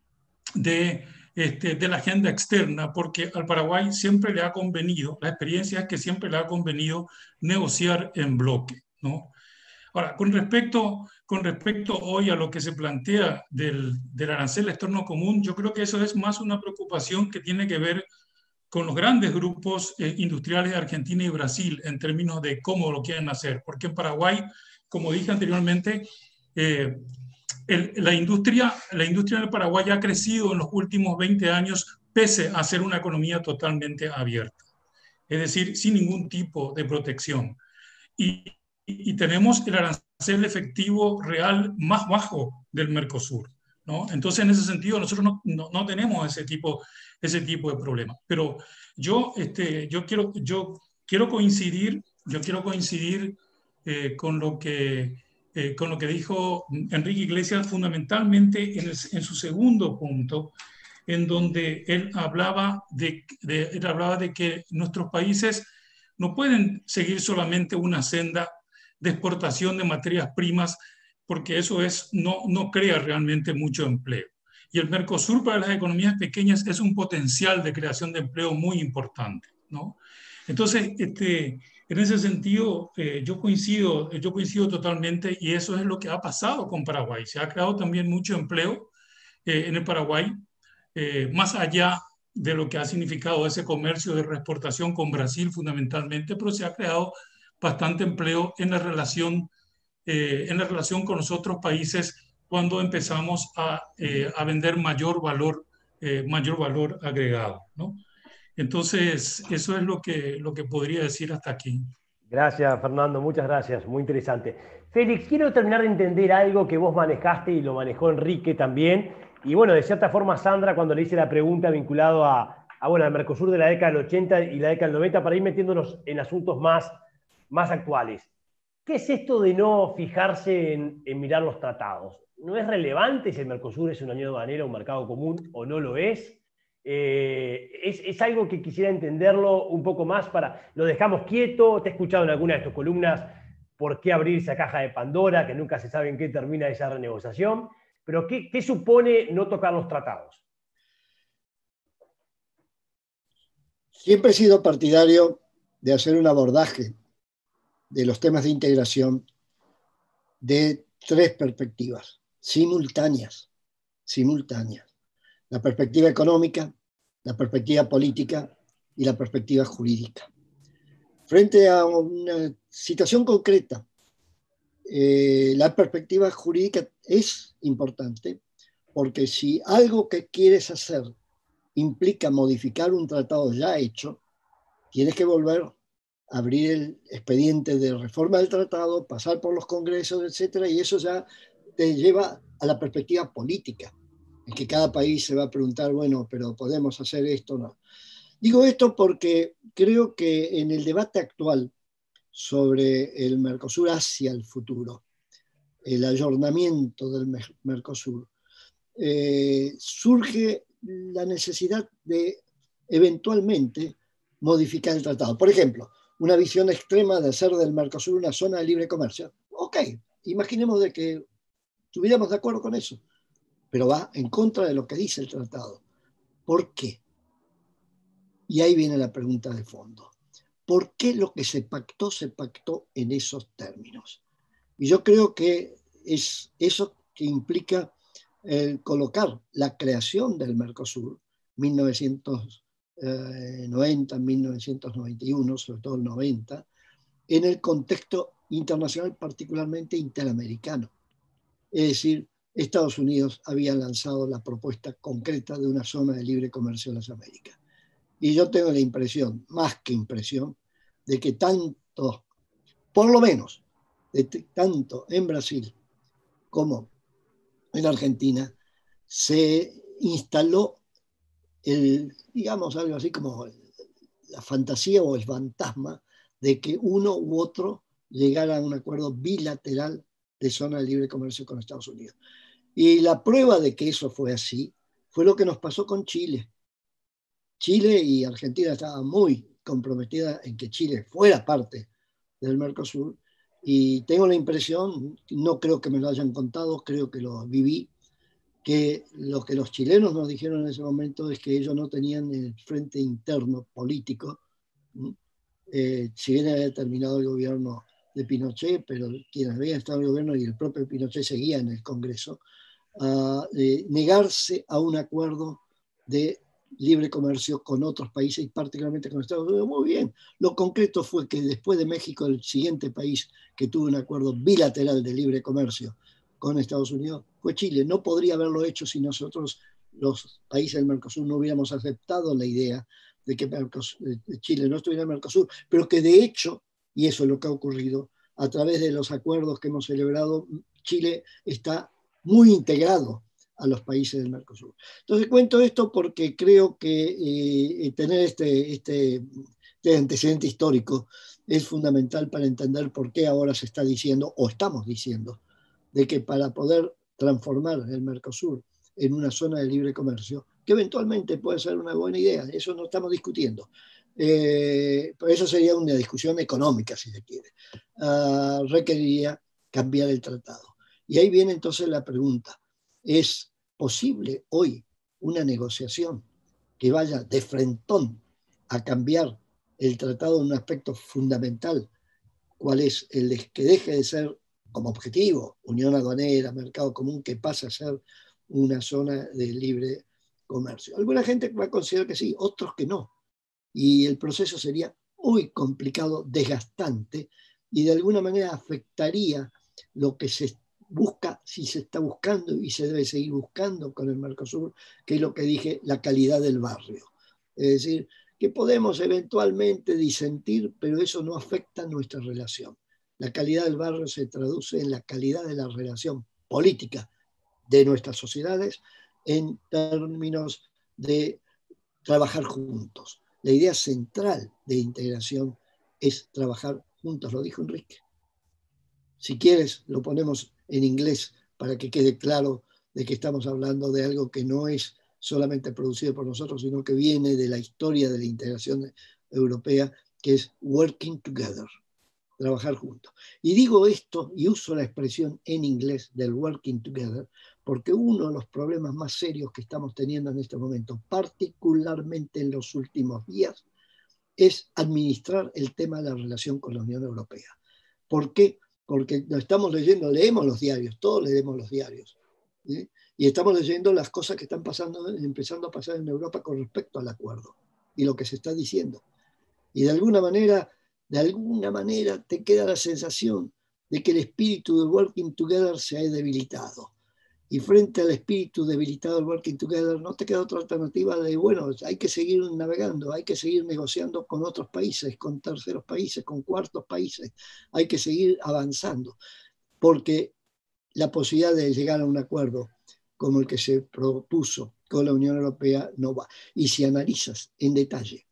de, este, de la agenda externa, porque al Paraguay siempre le ha convenido, la experiencia es que siempre le ha convenido negociar en bloque, ¿no? Ahora, con respecto, con respecto hoy a lo que se plantea del, del arancel externo común, yo creo que eso es más una preocupación que tiene que ver con los grandes grupos eh, industriales de Argentina y Brasil en términos de cómo lo quieren hacer. Porque en Paraguay, como dije anteriormente, eh, el, la, industria, la industria del Paraguay ha crecido en los últimos veinte años pese a ser una economía totalmente abierta. Es decir, sin ningún tipo de protección. Y y tenemos el arancel efectivo real más bajo del Mercosur. ¿no? Entonces, en ese sentido, nosotros no, no, no tenemos ese tipo, ese tipo de problemas. Pero yo, este, yo, quiero, yo quiero coincidir, yo quiero coincidir eh, con, lo que, eh, con lo que dijo Enrique Iglesias fundamentalmente en, el, en su segundo punto, en donde él hablaba de, de, él hablaba de que nuestros países no pueden seguir solamente una senda de exportación de materias primas, porque eso es, no, no crea realmente mucho empleo. Y el Mercosur para las economías pequeñas es un potencial de creación de empleo muy importante, ¿no? Entonces, este, en ese sentido, eh, yo, coincido, yo coincido totalmente, y eso es lo que ha pasado con Paraguay. Se ha creado también mucho empleo eh, en el Paraguay, eh, más allá de lo que ha significado ese comercio de reexportación con Brasil fundamentalmente, pero se ha creado bastante empleo en la relación, eh, en la relación con los otros países cuando empezamos a, eh, a vender mayor valor, eh, mayor valor agregado, ¿no? Entonces, eso es lo que, lo que podría decir hasta aquí.
Gracias, Fernando, muchas gracias, muy interesante. Félix, quiero terminar de entender algo que vos manejaste y lo manejó Enrique también. Y bueno, de cierta forma, Sandra, cuando le hice la pregunta vinculado a, a bueno, al Mercosur de la década del ochenta y la década del noventa, para ir metiéndonos en asuntos más, más actuales. ¿Qué es esto de no fijarse en, en mirar los tratados? ¿No es relevante si el Mercosur es una unión aduanera, un mercado común o no lo es? Eh, es, es algo que quisiera entenderlo un poco más para... Lo dejamos quieto, te he escuchado en alguna de tus columnas por qué abrir esa caja de Pandora, que nunca se sabe en qué termina esa renegociación, pero ¿qué, qué supone no tocar los tratados?
Siempre he sido partidario de hacer un abordaje de los temas de integración de tres perspectivas, simultáneas, simultáneas. La perspectiva económica, la perspectiva política y la perspectiva jurídica. Frente a una situación concreta, eh, la perspectiva jurídica es importante porque si algo que quieres hacer implica modificar un tratado ya hecho, tienes que volver a abrir el expediente de reforma del tratado, pasar por los congresos, etcétera, y eso ya te lleva a la perspectiva política, en que cada país se va a preguntar, bueno, pero ¿podemos hacer esto o no? Digo esto porque creo que en el debate actual sobre el Mercosur hacia el futuro, el ayornamiento del Mercosur, eh, surge la necesidad de eventualmente modificar el tratado. Por ejemplo, una visión extrema de hacer del Mercosur una zona de libre comercio. Ok, imaginemos de que estuviéramos de acuerdo con eso, pero va en contra de lo que dice el tratado. ¿Por qué? Y ahí viene la pregunta de fondo. ¿Por qué lo que se pactó, se pactó en esos términos? Y yo creo que es eso que implica el colocar la creación del Mercosur, mil novecientos noventa, mil novecientos noventa y uno, sobre todo el noventa, en el contexto internacional, particularmente interamericano. Es decir, Estados Unidos había lanzado la propuesta concreta de una zona de libre comercio en las Américas. Y yo tengo la impresión, más que impresión, de que tanto, por lo menos, de tanto en Brasil como en Argentina, se instaló el, digamos, algo así como la fantasía o el fantasma de que uno u otro llegara a un acuerdo bilateral de zona de libre comercio con Estados Unidos. Y la prueba de que eso fue así fue lo que nos pasó con Chile. Chile y Argentina estaban muy comprometidas en que Chile fuera parte del Mercosur, y tengo la impresión, no creo que me lo hayan contado, creo que lo viví, que lo que los chilenos nos dijeron en ese momento es que ellos no tenían el frente interno político, eh, si bien había terminado el gobierno de Pinochet, pero quienes habían estado en el gobierno y el propio Pinochet seguía en el Congreso, a eh, negarse a un acuerdo de libre comercio con otros países y particularmente con Estados Unidos. Muy bien, lo concreto fue que después de México el siguiente país que tuvo un acuerdo bilateral de libre comercio con Estados Unidos fue Chile. No podría haberlo hecho si nosotros, los países del Mercosur, no hubiéramos aceptado la idea de que Chile no estuviera en el Mercosur, pero que de hecho, y eso es lo que ha ocurrido, a través de los acuerdos que hemos celebrado, Chile está muy integrado a los países del Mercosur. Entonces cuento esto porque creo que eh, tener este, este, este antecedente histórico es fundamental para entender por qué ahora se está diciendo, o estamos diciendo, de que para poder transformar el Mercosur en una zona de libre comercio, que eventualmente puede ser una buena idea, eso no estamos discutiendo. Eh, pero eso sería una discusión económica, si se quiere. Uh, requeriría cambiar el tratado. Y ahí viene entonces la pregunta, ¿es posible hoy una negociación que vaya de frentón a cambiar el tratado en un aspecto fundamental? ¿Cuál es el de que deje de ser como objetivo unión aduanera, mercado común, que pasa a ser una zona de libre comercio? Alguna gente va a considerar que sí, otros que no. Y el proceso sería muy complicado, desgastante, y de alguna manera afectaría lo que se busca, si se está buscando y se debe seguir buscando con el Mercosur, que es lo que dije, la calidad del barrio. Es decir, que podemos eventualmente disentir, pero eso no afecta nuestra relación. La calidad del barrio se traduce en la calidad de la relación política de nuestras sociedades en términos de trabajar juntos. La idea central de integración es trabajar juntos, lo dijo Enrique. Si quieres, lo ponemos en inglés para que quede claro de que estamos hablando de algo que no es solamente producido por nosotros, sino que viene de la historia de la integración europea, que es working together, trabajar juntos. Y digo esto y uso la expresión en inglés del working together, porque uno de los problemas más serios que estamos teniendo en este momento, particularmente en los últimos días, es administrar el tema de la relación con la Unión Europea. ¿Por qué? Porque lo estamos leyendo, leemos los diarios, todos leemos los diarios, ¿sí? Y estamos leyendo las cosas que están pasando, empezando a pasar en Europa con respecto al acuerdo y lo que se está diciendo. Y de alguna manera, de alguna manera te queda la sensación de que el espíritu de Working Together se ha debilitado. Y frente al espíritu debilitado del Working Together no te queda otra alternativa de, bueno, hay que seguir navegando, hay que seguir negociando con otros países, con terceros países, con cuartos países, hay que seguir avanzando, porque la posibilidad de llegar a un acuerdo como el que se propuso con la Unión Europea no va. Y si analizas en detalle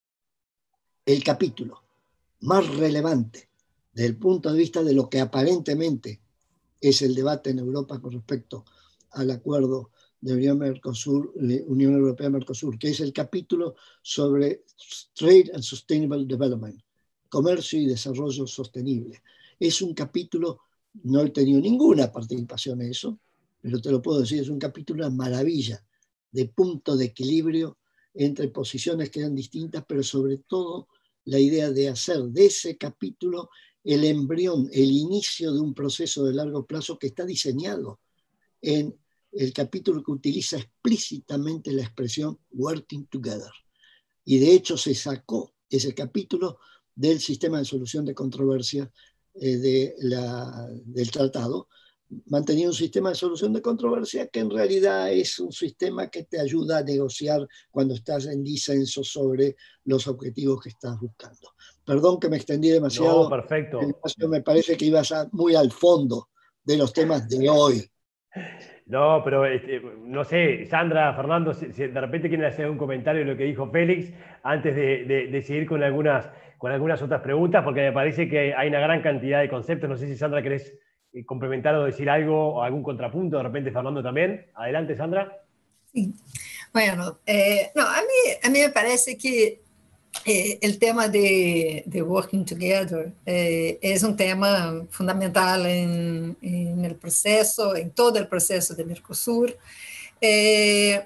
el capítulo más relevante desde el punto de vista de lo que aparentemente es el debate en Europa con respecto al acuerdo de Unión, Mercosur, Unión Europea-Mercosur, que es el capítulo sobre Trade and Sustainable Development, comercio y desarrollo sostenible. Es un capítulo, no he tenido ninguna participación en eso, pero te lo puedo decir, es un capítulo una maravilla de punto de equilibrio entre posiciones que eran distintas, pero sobre todo la idea de hacer de ese capítulo el embrión, el inicio de un proceso de largo plazo que está diseñado en el capítulo que utiliza explícitamente la expresión working together. Y de hecho se sacó ese capítulo del sistema de solución de controversia eh, de la, del tratado, mantenía un sistema de solución de controversia que en realidad es un sistema que te ayuda a negociar cuando estás en disenso sobre los objetivos que estás buscando. Perdón que me extendí demasiado.
No, perfecto.
Me parece que ibas a, muy al fondo de los temas de hoy.
No, pero este, no sé, Sandra, Fernando, si, si de repente quieren hacer un comentario de lo que dijo Félix antes de, de, de seguir con algunas, con algunas otras preguntas, porque me parece que hay una gran cantidad de conceptos. No sé si Sandra querés complementar o decir algo o algún contrapunto, de repente Fernando también. Adelante, Sandra.
Sí. Bueno, eh, no, a mí, a mí me parece que eh, el tema de, de Working Together eh, es un tema fundamental en, en el proceso, en todo el proceso de Mercosur. Eh,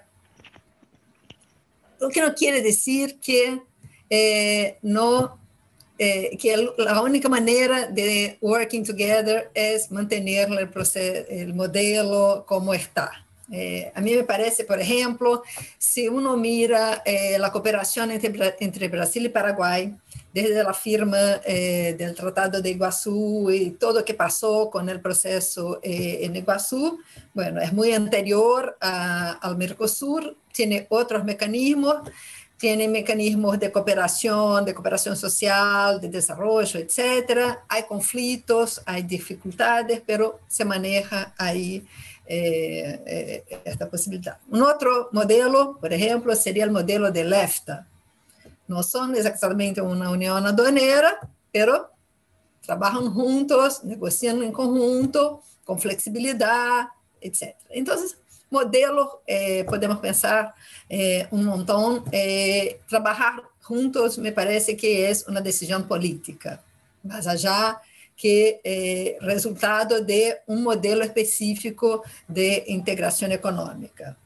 lo que no quiere decir que eh, no Eh, que la única manera de working together es mantener el, proceso, el modelo como está. Eh, a mí me parece, por ejemplo, si uno mira eh, la cooperación entre, entre Brasil y Paraguay, desde la firma eh, del Tratado de Iguazú y todo lo que pasó con el proceso eh, en Iguazú, bueno, es muy anterior a, al Mercosur, tiene otros mecanismos, tiene mecanismos de cooperación, de cooperación social, de desarrollo, etcétera. Hay conflictos, hay dificultades, pero se maneja ahí eh, eh, esta posibilidad. Un otro modelo, por ejemplo, sería el modelo del EFTA. No son exactamente una unión aduanera, pero trabajan juntos, negocian en conjunto, con flexibilidad, etcétera. Entonces, modelos, eh, podemos pensar eh, un montón. Eh, trabajar juntos me parece que es una decisión política, más allá que eh, resultado de un modelo específico de integración económica.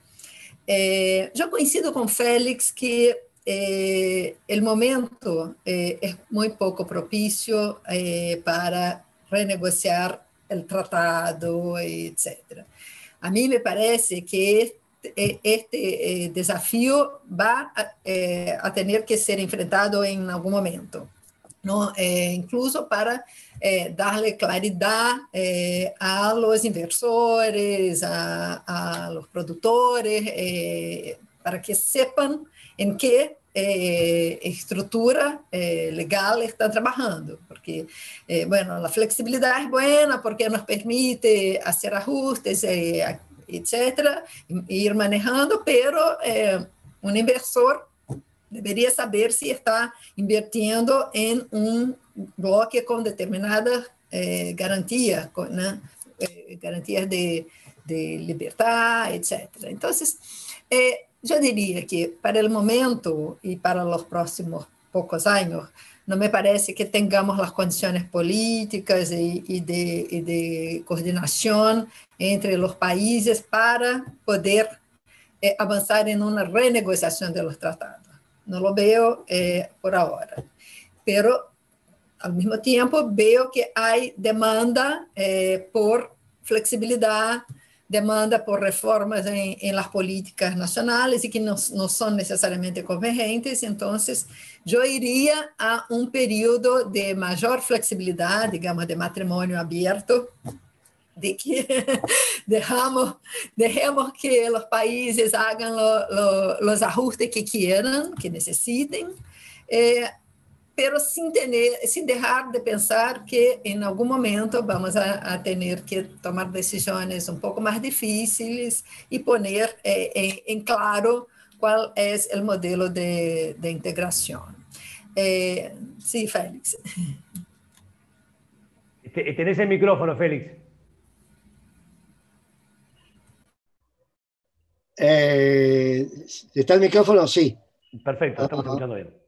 Eh, yo coincido con Félix que eh, el momento eh, es muy poco propicio eh, para renegociar el tratado, etcétera. A mí me parece que este, este eh, desafío va a, eh, a tener que ser enfrentado en algún momento, ¿no? Eh, incluso para eh, darle claridad eh, a los inversores, a, a los productores, eh, para que sepan en qué eh, estructura eh, legal están trabajando, porque, eh, bueno, la flexibilidad es buena porque nos permite hacer ajustes, eh, etcétera, ir manejando, pero eh, un inversor debería saber si está invirtiendo en un bloque con determinadas eh, garantías, con, ¿no? eh, garantías de, de libertad, etcétera. Entonces, eh, yo diría que para el momento y para los próximos pocos años, no me parece que tengamos las condiciones políticas y, y, de, y de coordinación entre los países para poder eh, avanzar en una renegociación de los tratados. No lo veo eh, por ahora, pero al mismo tiempo veo que hay demanda eh, por flexibilidad, demanda por reformas en, en las políticas nacionales y que no, no son necesariamente convergentes. Entonces, yo iría a un periodo de mayor flexibilidad, digamos, de matrimonio abierto, de que dejamos, dejemos que los países hagan lo, lo, los ajustes que quieran, que necesiten, eh, pero sin, tener, sin dejar de pensar que en algún momento vamos a, a tener que tomar decisiones un poco más difíciles y poner eh, en, en claro cuál es el modelo de, de integración. Eh, sí, Félix.
Tenés el micrófono, Félix.
Eh, ¿Está el micrófono? Sí.
Perfecto, estamos uh-huh. escuchando bien.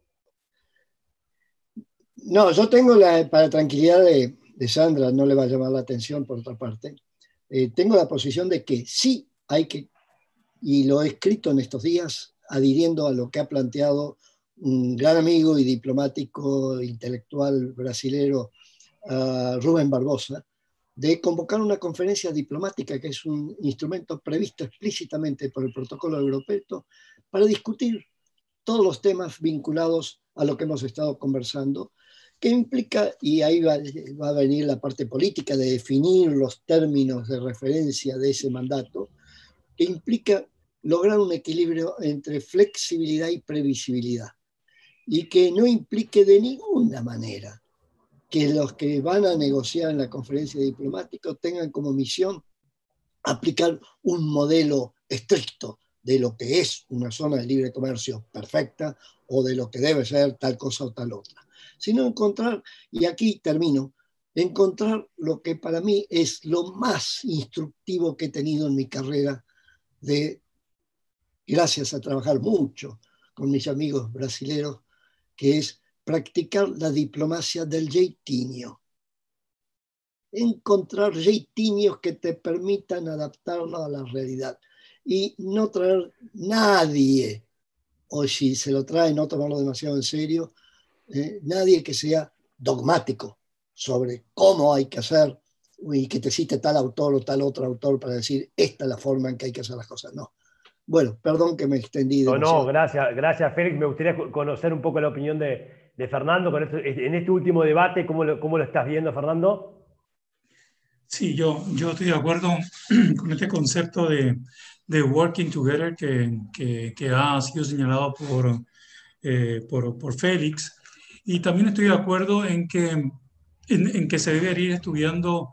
No, yo tengo la, para tranquilidad de, de Sandra, no le va a llamar la atención por otra parte, eh, tengo la posición de que sí hay que, y lo he escrito en estos días, adhiriendo a lo que ha planteado un gran amigo y diplomático intelectual brasilero, uh, Rubén Barbosa, de convocar una conferencia diplomática, que es un instrumento previsto explícitamente por el protocolo europeo, para discutir todos los temas vinculados a lo que hemos estado conversando, que implica, y ahí va, va a venir la parte política de definir los términos de referencia de ese mandato, que implica lograr un equilibrio entre flexibilidad y previsibilidad, y que no implique de ninguna manera que los que van a negociar en la conferencia diplomática tengan como misión aplicar un modelo estricto de lo que es una zona de libre comercio perfecta o de lo que debe ser tal cosa o tal otra, sino encontrar, y aquí termino, encontrar lo que para mí es lo más instructivo que he tenido en mi carrera, de, gracias a trabajar mucho con mis amigos brasileños, que es practicar la diplomacia del jeitinho. Encontrar jeitinios que te permitan adaptarlo a la realidad y no traer nadie, o si se lo trae, no tomarlo demasiado en serio, eh, nadie que sea dogmático sobre cómo hay que hacer y que te cite tal autor o tal otro autor para decir esta es la forma en que hay que hacer las cosas. No. Bueno, perdón que me extendí demasiado.
No, no, gracias, gracias Félix. Me gustaría conocer un poco la opinión de, de Fernando con este, en este último debate. ¿Cómo lo, cómo lo estás viendo, Fernando?
Sí, yo, yo estoy de acuerdo con este concepto de, de working together que, que, que ha sido señalado por, eh, por, por Félix. Y también estoy de acuerdo en que, en, en que se debe ir estudiando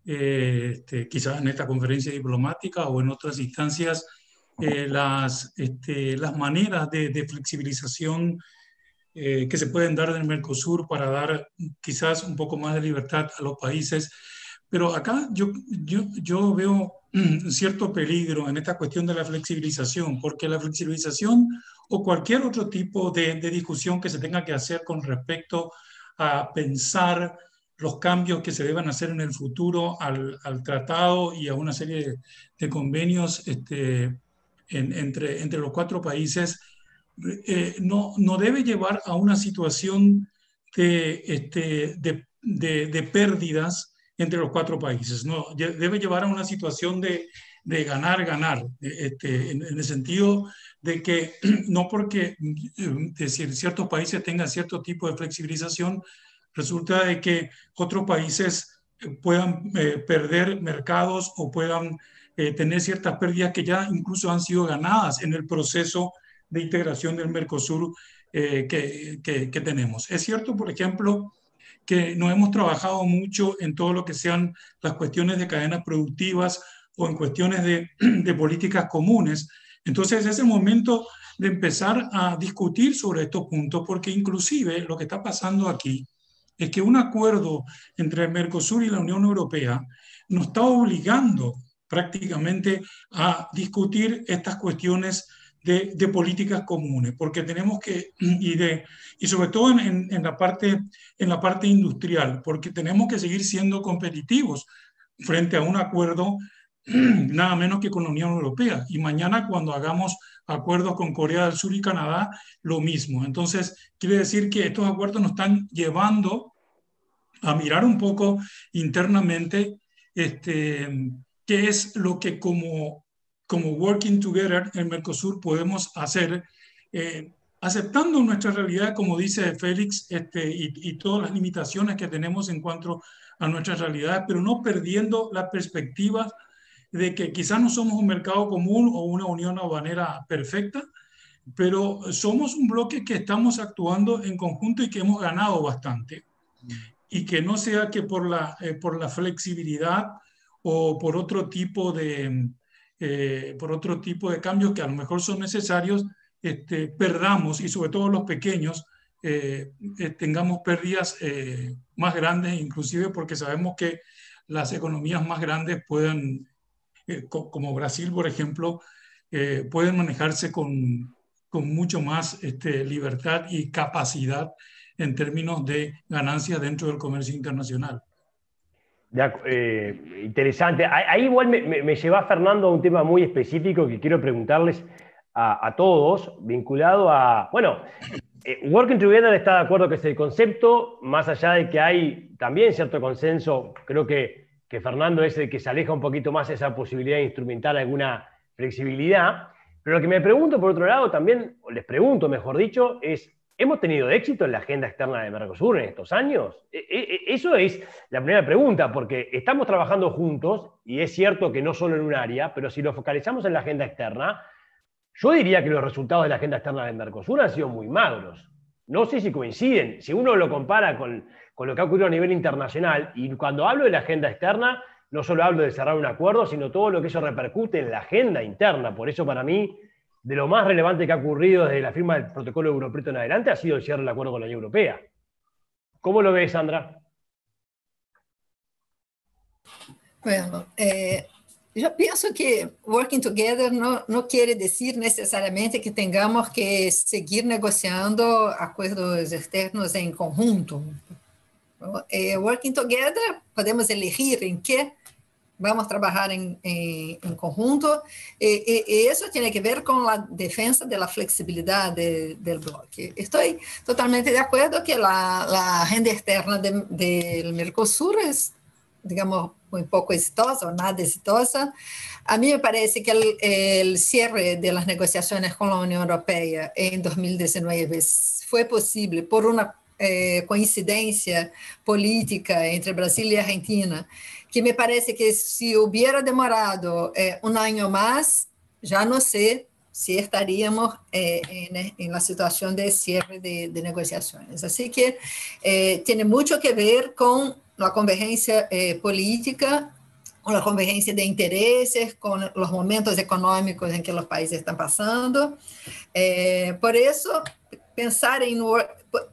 eh, este, quizás en esta conferencia diplomática o en otras instancias, eh, las, este, las maneras de, de flexibilización eh, que se pueden dar en el Mercosur para dar quizás un poco más de libertad a los países. Pero acá yo, yo, yo veo un cierto peligro en esta cuestión de la flexibilización, porque la flexibilización o cualquier otro tipo de, de discusión que se tenga que hacer con respecto a pensar los cambios que se deban hacer en el futuro al, al tratado y a una serie de, de convenios este, en, entre, entre los cuatro países, eh, no, no debe llevar a una situación de, este, de, de, de pérdidas entre los cuatro países. No, debe llevar a una situación de, de ganar, ganar, este, en, en el sentido de que no porque es decir, ciertos países tengan cierto tipo de flexibilización, resulta de que otros países puedan eh, perder mercados o puedan eh, tener ciertas pérdidas que ya incluso han sido ganadas en el proceso de integración del Mercosur eh, que, que, que tenemos. Es cierto, por ejemplo, que no hemos trabajado mucho en todo lo que sean las cuestiones de cadenas productivas o en cuestiones de, de políticas comunes. Entonces es el momento de empezar a discutir sobre estos puntos, porque inclusive lo que está pasando aquí es que un acuerdo entre el Mercosur y la Unión Europea nos está obligando prácticamente a discutir estas cuestiones de, de políticas comunes, porque tenemos que, y, de, y sobre todo en, en, la parte, en la parte industrial, porque tenemos que seguir siendo competitivos frente a un acuerdo nada menos que con la Unión Europea. Y mañana cuando hagamos acuerdos con Corea del Sur y Canadá, lo mismo. Entonces, quiere decir que estos acuerdos nos están llevando a mirar un poco internamente este, qué es lo que como, como Working Together en Mercosur podemos hacer, eh, aceptando nuestra realidad, como dice Félix, este, y, y todas las limitaciones que tenemos en cuanto a nuestras realidades, pero no perdiendo la perspectiva de que quizás no somos un mercado común o una unión aduanera perfecta, pero somos un bloque que estamos actuando en conjunto y que hemos ganado bastante. Y que no sea que por la, eh, por la flexibilidad o por otro, tipo de, eh, por otro tipo de cambios que a lo mejor son necesarios, este, perdamos, y sobre todo los pequeños, eh, eh, tengamos pérdidas eh, más grandes, inclusive porque sabemos que las economías más grandes pueden, eh, co como Brasil, por ejemplo, eh, pueden manejarse con, con mucho más este, libertad y capacidad en términos de ganancias dentro del comercio internacional.
Ya, eh, interesante. Ahí igual me, me, me lleva Fernando a un tema muy específico que quiero preguntarles a, a todos, vinculado a, bueno, eh, Working Together está de acuerdo que es el concepto, más allá de que hay también cierto consenso, creo que, que Fernando es el que se aleja un poquito más de esa posibilidad de instrumentar alguna flexibilidad, pero lo que me pregunto por otro lado también, o les pregunto mejor dicho, es ¿hemos tenido éxito en la agenda externa de Mercosur en estos años? Eso es la primera pregunta, porque estamos trabajando juntos, y es cierto que no solo en un área, pero si lo focalizamos en la agenda externa, yo diría que los resultados de la agenda externa de Mercosur han sido muy magros. No sé si coinciden. Si uno lo compara con, con lo que ha ocurrido a nivel internacional, y cuando hablo de la agenda externa, no solo hablo de cerrar un acuerdo, sino todo lo que eso repercute en la agenda interna. Por eso, para mí, de lo más relevante que ha ocurrido desde la firma del protocolo Euro Preto en adelante ha sido el cierre del acuerdo con la Unión Europea. ¿Cómo lo ves, Sandra?
Bueno, eh, yo pienso que Working Together no, no quiere decir necesariamente que tengamos que seguir negociando acuerdos externos en conjunto. Eh, Working Together podemos elegir en qué vamos a trabajar en, en, en conjunto, y, y eso tiene que ver con la defensa de la flexibilidad de, del bloque. Estoy totalmente de acuerdo que la, la agenda externa de, del Mercosur es, digamos, muy poco exitosa o nada exitosa. A mí me parece que el, el cierre de las negociaciones con la Unión Europea en dos mil diecinueve fue posible por una eh, coincidencia política entre Brasil y Argentina, que me parece que si hubiera demorado eh, un año más, ya no sé si estaríamos eh, en, en la situación de cierre de, de negociaciones. Así que eh, tiene mucho que ver con la convergencia eh, política una convergencia de intereses con los momentos económicos en que los países están pasando. Eh, por eso, pensar en work,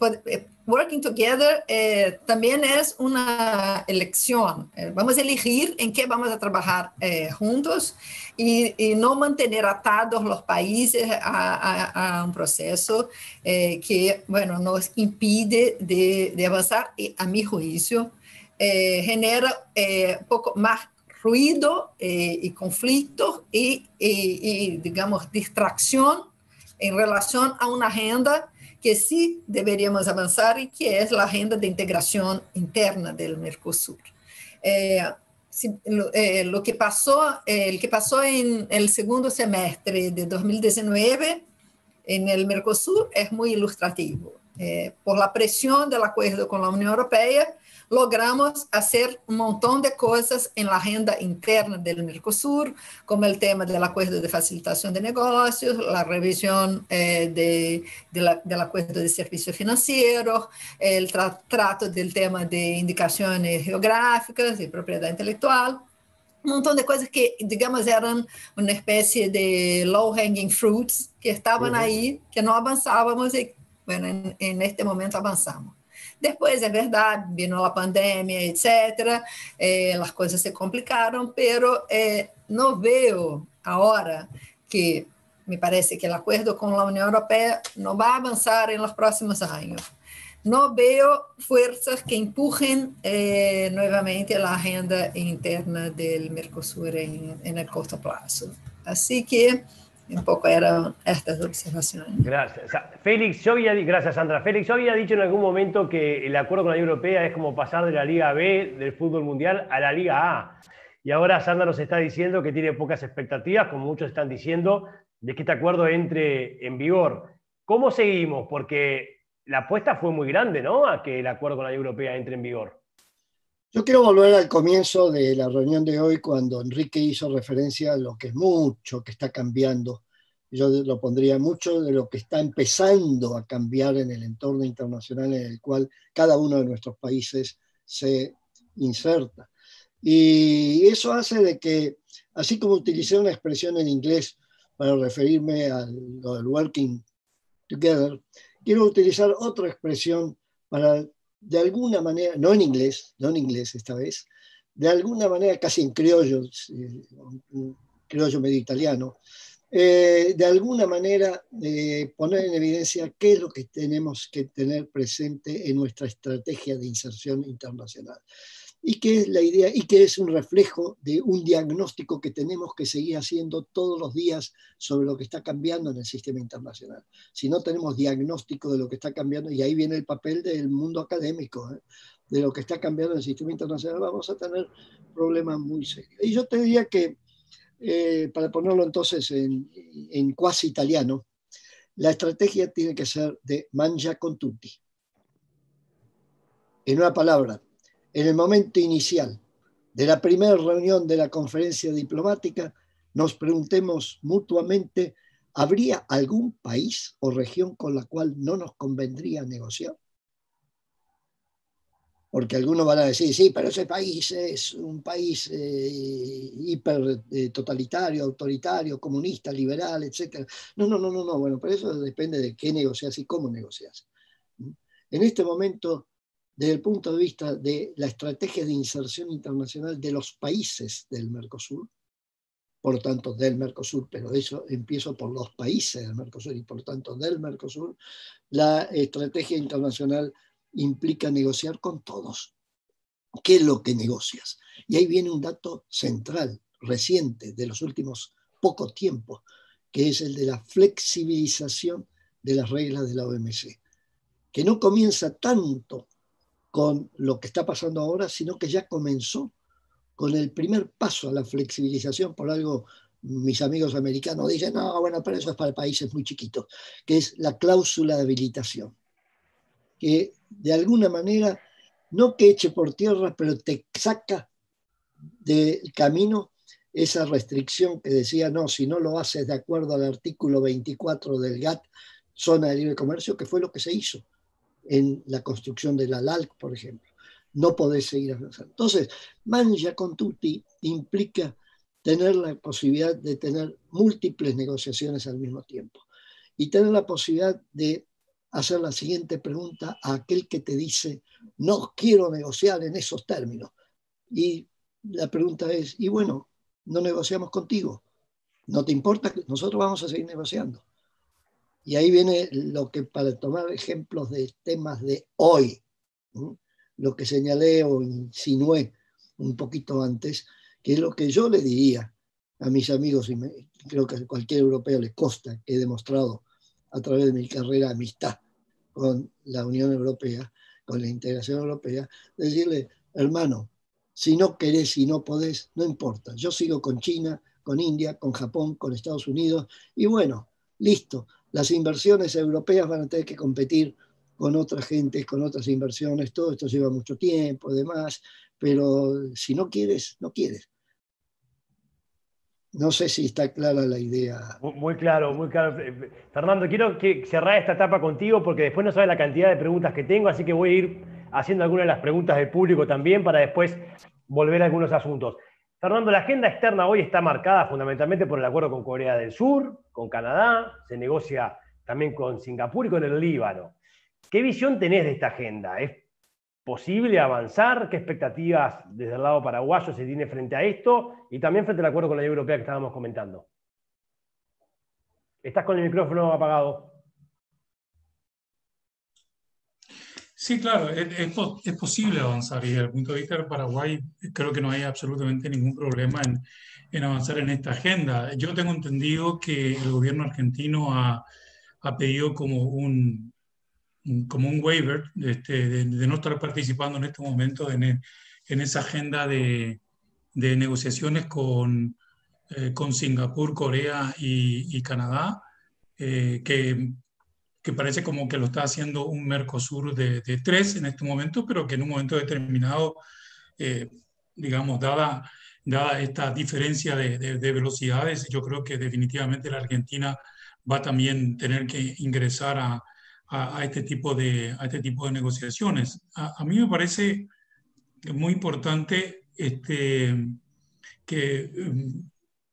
working together eh, también es una elección. Eh, vamos a elegir en qué vamos a trabajar eh, juntos y, y no mantener atados los países a, a, a un proceso eh, que, bueno, nos impide de, de avanzar y, a mi juicio, eh, genera eh, un poco más ruido eh, y conflictos y, y, y, digamos, distracción en relación a una agenda que sí deberíamos avanzar y que es la agenda de integración interna del Mercosur. Eh, si, eh, lo que pasó, eh, el que pasó en el segundo semestre de dos mil diecinueve en el Mercosur es muy ilustrativo. Eh, por la presión del acuerdo con la Unión Europea, logramos hacer un montón de cosas en la agenda interna del Mercosur, como el tema del acuerdo de facilitación de negocios, la revisión eh, de, de la, del acuerdo de servicios financieros, el tra trato del tema de indicaciones geográficas y propiedad intelectual, un montón de cosas que, digamos, eran una especie de low-hanging fruits que estaban uh-huh. ahí, que no avanzábamos y, bueno, en, en este momento avanzamos. Después, es verdad, vino la pandemia, etcétera, eh, las cosas se complicaron, pero eh, no veo ahora que, me parece que el acuerdo con la Unión Europea no va a avanzar en los próximos años. No veo fuerzas que empujen eh, nuevamente la agenda interna del Mercosur en, en el corto plazo. Así que un poco eran estas observaciones.
Gracias. Félix, yo había, gracias, Sandra. Félix, yo había dicho en algún momento que el acuerdo con la Unión Europea es como pasar de la Liga B del fútbol mundial a la Liga A. Y ahora Sandra nos está diciendo que tiene pocas expectativas, como muchos están diciendo, de que este acuerdo entre en vigor. ¿Cómo seguimos? Porque la apuesta fue muy grande, ¿no?, a que el acuerdo con la Unión Europea entre en vigor.
Yo quiero volver al comienzo de la reunión de hoy, cuando Enrique hizo referencia a lo que es mucho que está cambiando. Yo lo pondría mucho de lo que está empezando a cambiar en el entorno internacional en el cual cada uno de nuestros países se inserta. Y eso hace de que, así como utilicé una expresión en inglés para referirme al working together, quiero utilizar otra expresión para, de alguna manera, no en inglés, no en inglés esta vez, de alguna manera casi en criollo, un criollo medio italiano, eh, de alguna manera eh, poner en evidencia qué es lo que tenemos que tener presente en nuestra estrategia de inserción internacional. Y qué es la idea, y que es un reflejo de un diagnóstico que tenemos que seguir haciendo todos los días sobre lo que está cambiando en el sistema internacional. Si no tenemos diagnóstico de lo que está cambiando, y ahí viene el papel del mundo académico, ¿eh? de lo que está cambiando en el sistema internacional, vamos a tener problemas muy serios. Y yo te diría que, eh, para ponerlo entonces en, en cuasi italiano, la estrategia tiene que ser de mangia con tutti. En una palabra, en el momento inicial de la primera reunión de la conferencia diplomática, nos preguntemos mutuamente, ¿habría algún país o región con la cual no nos convendría negociar? Porque algunos van a decir, sí, pero ese país es un país eh, hiper eh, totalitario, autoritario, comunista, liberal, etcétera. No, no, no, no, no, bueno, pero eso depende de qué negocias y cómo negocias. En este momento, desde el punto de vista de la estrategia de inserción internacional de los países del Mercosur, por tanto del Mercosur, pero eso empiezo por los países del Mercosur y por tanto del Mercosur, la estrategia internacional implica negociar con todos. ¿Qué es lo que negocias? Y ahí viene un dato central, reciente, de los últimos pocos tiempos, que es el de la flexibilización de las reglas de la O M C, que no comienza tanto con lo que está pasando ahora, sino que ya comenzó con el primer paso a la flexibilización. Por algo mis amigos americanos dicen, no, bueno, pero eso es para países muy chiquitos, que es la cláusula de habilitación, que de alguna manera, no que eche por tierra, pero te saca del camino esa restricción que decía, no, si no lo haces de acuerdo al artículo veinticuatro del G A T T, zona de libre comercio, que fue lo que se hizo en la construcción de la L A L C, por ejemplo. no podés seguir avanzando. Entonces, mangia con tutti implica tener la posibilidad de tener múltiples negociaciones al mismo tiempo y tener la posibilidad de hacer la siguiente pregunta a aquel que te dice no quiero negociar en esos términos. Y la pregunta es, y bueno, no negociamos contigo. ¿No te importa? Nosotros vamos a seguir negociando. Y ahí viene lo que, para tomar ejemplos de temas de hoy, ¿no? Lo que señalé o insinué un poquito antes, que es lo que yo le diría a mis amigos, y me, creo que a cualquier europeo le consta, que he demostrado a través de mi carrera amistad con la Unión Europea, con la integración europea, decirle, hermano, si no querés, si no podés, no importa. Yo sigo con China, con India, con Japón, con Estados Unidos, y bueno, listo. Las inversiones europeas van a tener que competir con otras gentes, con otras inversiones, todo esto lleva mucho tiempo y demás, pero si no quieres, no quieres. No sé si está clara la idea.
Muy claro, muy claro. Fernando, quiero que cerrar esta etapa contigo porque después no sabes la cantidad de preguntas que tengo, así que voy a ir haciendo algunas de las preguntas del público también para después volver a algunos asuntos. Fernando, la agenda externa hoy está marcada fundamentalmente por el acuerdo con Corea del Sur, con Canadá, se negocia también con Singapur y con el Líbano. ¿Qué visión tenés de esta agenda? ¿Es posible avanzar? ¿Qué expectativas desde el lado paraguayo se tiene frente a esto? Y también frente al acuerdo con la Unión Europea que estábamos comentando. Estás con el micrófono apagado.
Sí, claro, es, es, es posible avanzar y desde el punto de vista del Paraguay creo que no hay absolutamente ningún problema en, en avanzar en esta agenda. Yo tengo entendido que el gobierno argentino ha, ha pedido como un, como un waiver este, de, de no estar participando en este momento en, en esa agenda de, de negociaciones con, eh, con Singapur, Corea y, y Canadá, eh, que que parece como que lo está haciendo un Mercosur de, de tres en este momento, pero que en un momento determinado, eh, digamos, dada, dada esta diferencia de, de, de velocidades, yo creo que definitivamente la Argentina va a también tener que ingresar a, a, a, este, tipo de, a este tipo de negociaciones. A, a mí me parece muy importante este, que... Um,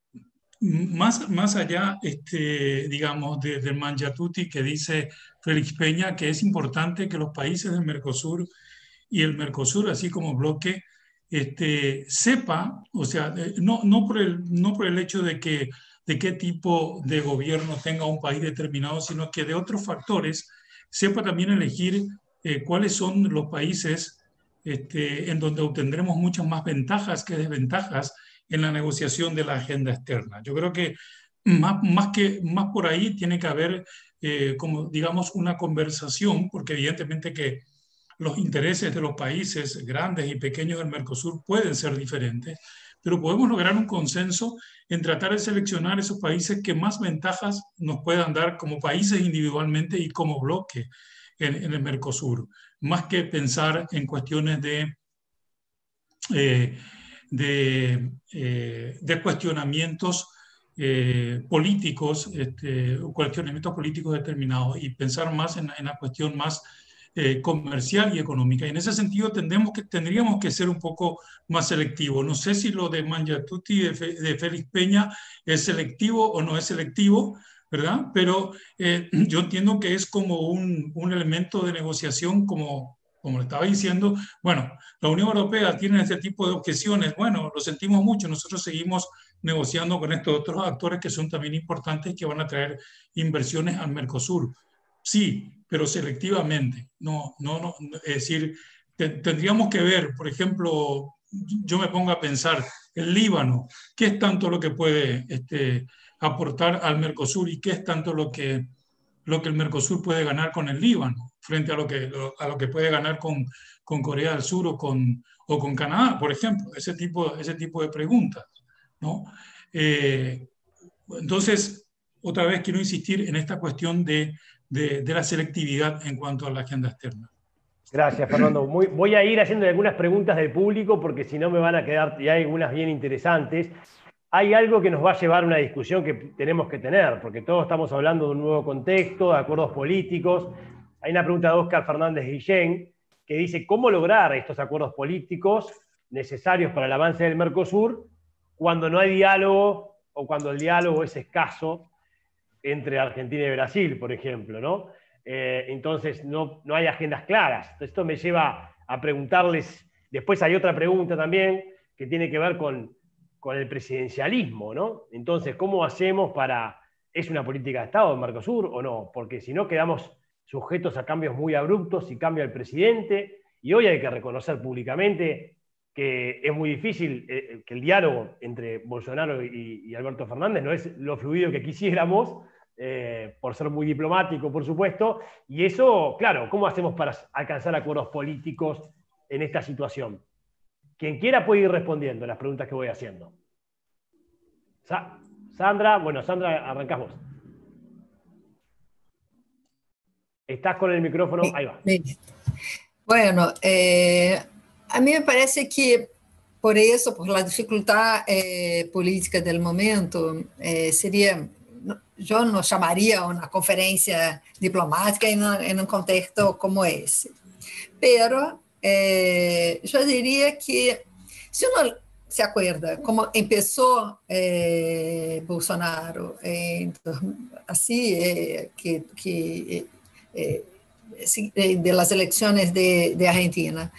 Más, más allá, este, digamos, de, del Mangiatutti que dice Félix Peña, que es importante que los países del Mercosur y el Mercosur, así como bloque, este, sepa, o sea, no, no, por el, no por el hecho de, que, de qué tipo de gobierno tenga un país determinado, sino que de otros factores, sepa también elegir eh, cuáles son los países este, en donde obtendremos muchas más ventajas que desventajas en la negociación de la agenda externa. Yo creo que más, más, que, más por ahí tiene que haber, eh, como digamos, una conversación, porque evidentemente que los intereses de los países grandes y pequeños del Mercosur pueden ser diferentes, pero podemos lograr un consenso en tratar de seleccionar esos países que más ventajas nos puedan dar como países individualmente y como bloque en, en el Mercosur, más que pensar en cuestiones de... Eh, De, eh, de cuestionamientos eh, políticos, este, cuestionamientos políticos determinados y pensar más en, en la cuestión más eh, comercial y económica. Y en ese sentido tendremos que, tendríamos que ser un poco más selectivos. No sé si lo de Mangiatutti, de, de Félix Peña, es selectivo o no es selectivo, ¿verdad? Pero eh, yo entiendo que es como un, un elemento de negociación como... Como le estaba diciendo, bueno, la Unión Europea tiene este tipo de objeciones. Bueno, lo sentimos mucho. Nosotros seguimos negociando con estos otros actores que son también importantes, que van a traer inversiones al Mercosur. Sí, pero selectivamente. No, no, no. Es decir, te, tendríamos que ver, por ejemplo, yo me pongo a pensar, el Líbano, ¿qué es tanto lo que puede este, aportar al Mercosur y qué es tanto lo que, lo que el Mercosur puede ganar con el Líbano frente a lo que, a lo que puede ganar con, con Corea del Sur o con, o con Canadá, por ejemplo? Ese tipo, ese tipo de preguntas, ¿no? Eh, entonces, otra vez quiero insistir en esta cuestión de, de, de la selectividad en cuanto a la agenda externa.
Gracias, Fernando. Muy, voy a ir haciendo algunas preguntas del público porque si no me van a quedar, y hay algunas bien interesantes. Hay algo que nos va a llevar a una discusión que tenemos que tener, porque todos estamos hablando de un nuevo contexto, de acuerdos políticos. Hay una pregunta de Óscar Fernández Guillén que dice cómo lograr estos acuerdos políticos necesarios para el avance del Mercosur cuando no hay diálogo o cuando el diálogo es escaso entre Argentina y Brasil, por ejemplo, ¿no? Eh, entonces no, no hay agendas claras. Esto me lleva a preguntarles, después hay otra pregunta también que tiene que ver con, con el presidencialismo, ¿no? Entonces, ¿cómo hacemos para... ¿Es una política de Estado en Mercosur o no? Porque si no quedamos sujetos a cambios muy abruptos si cambia el presidente, y hoy hay que reconocer públicamente que es muy difícil, eh, que el diálogo entre Bolsonaro y, y Alberto Fernández no es lo fluido que quisiéramos, eh, por ser muy diplomático, por supuesto, y eso, claro, ¿cómo hacemos para alcanzar acuerdos políticos en esta situación? Quien quiera puede ir respondiendo las preguntas que voy haciendo. Sa Sandra, bueno, Sandra, arrancás vos. Estás con el micrófono, ahí va.
Bueno, eh, a mí me parece que por eso, por la dificultad eh, política del momento, eh, sería, yo no llamaría una conferencia diplomática en, en un contexto como ese. Pero eh, yo diría que si uno se acuerda cómo empezó eh, Bolsonaro, eh, así eh, que, que eh, de las elecciones de, de Argentina,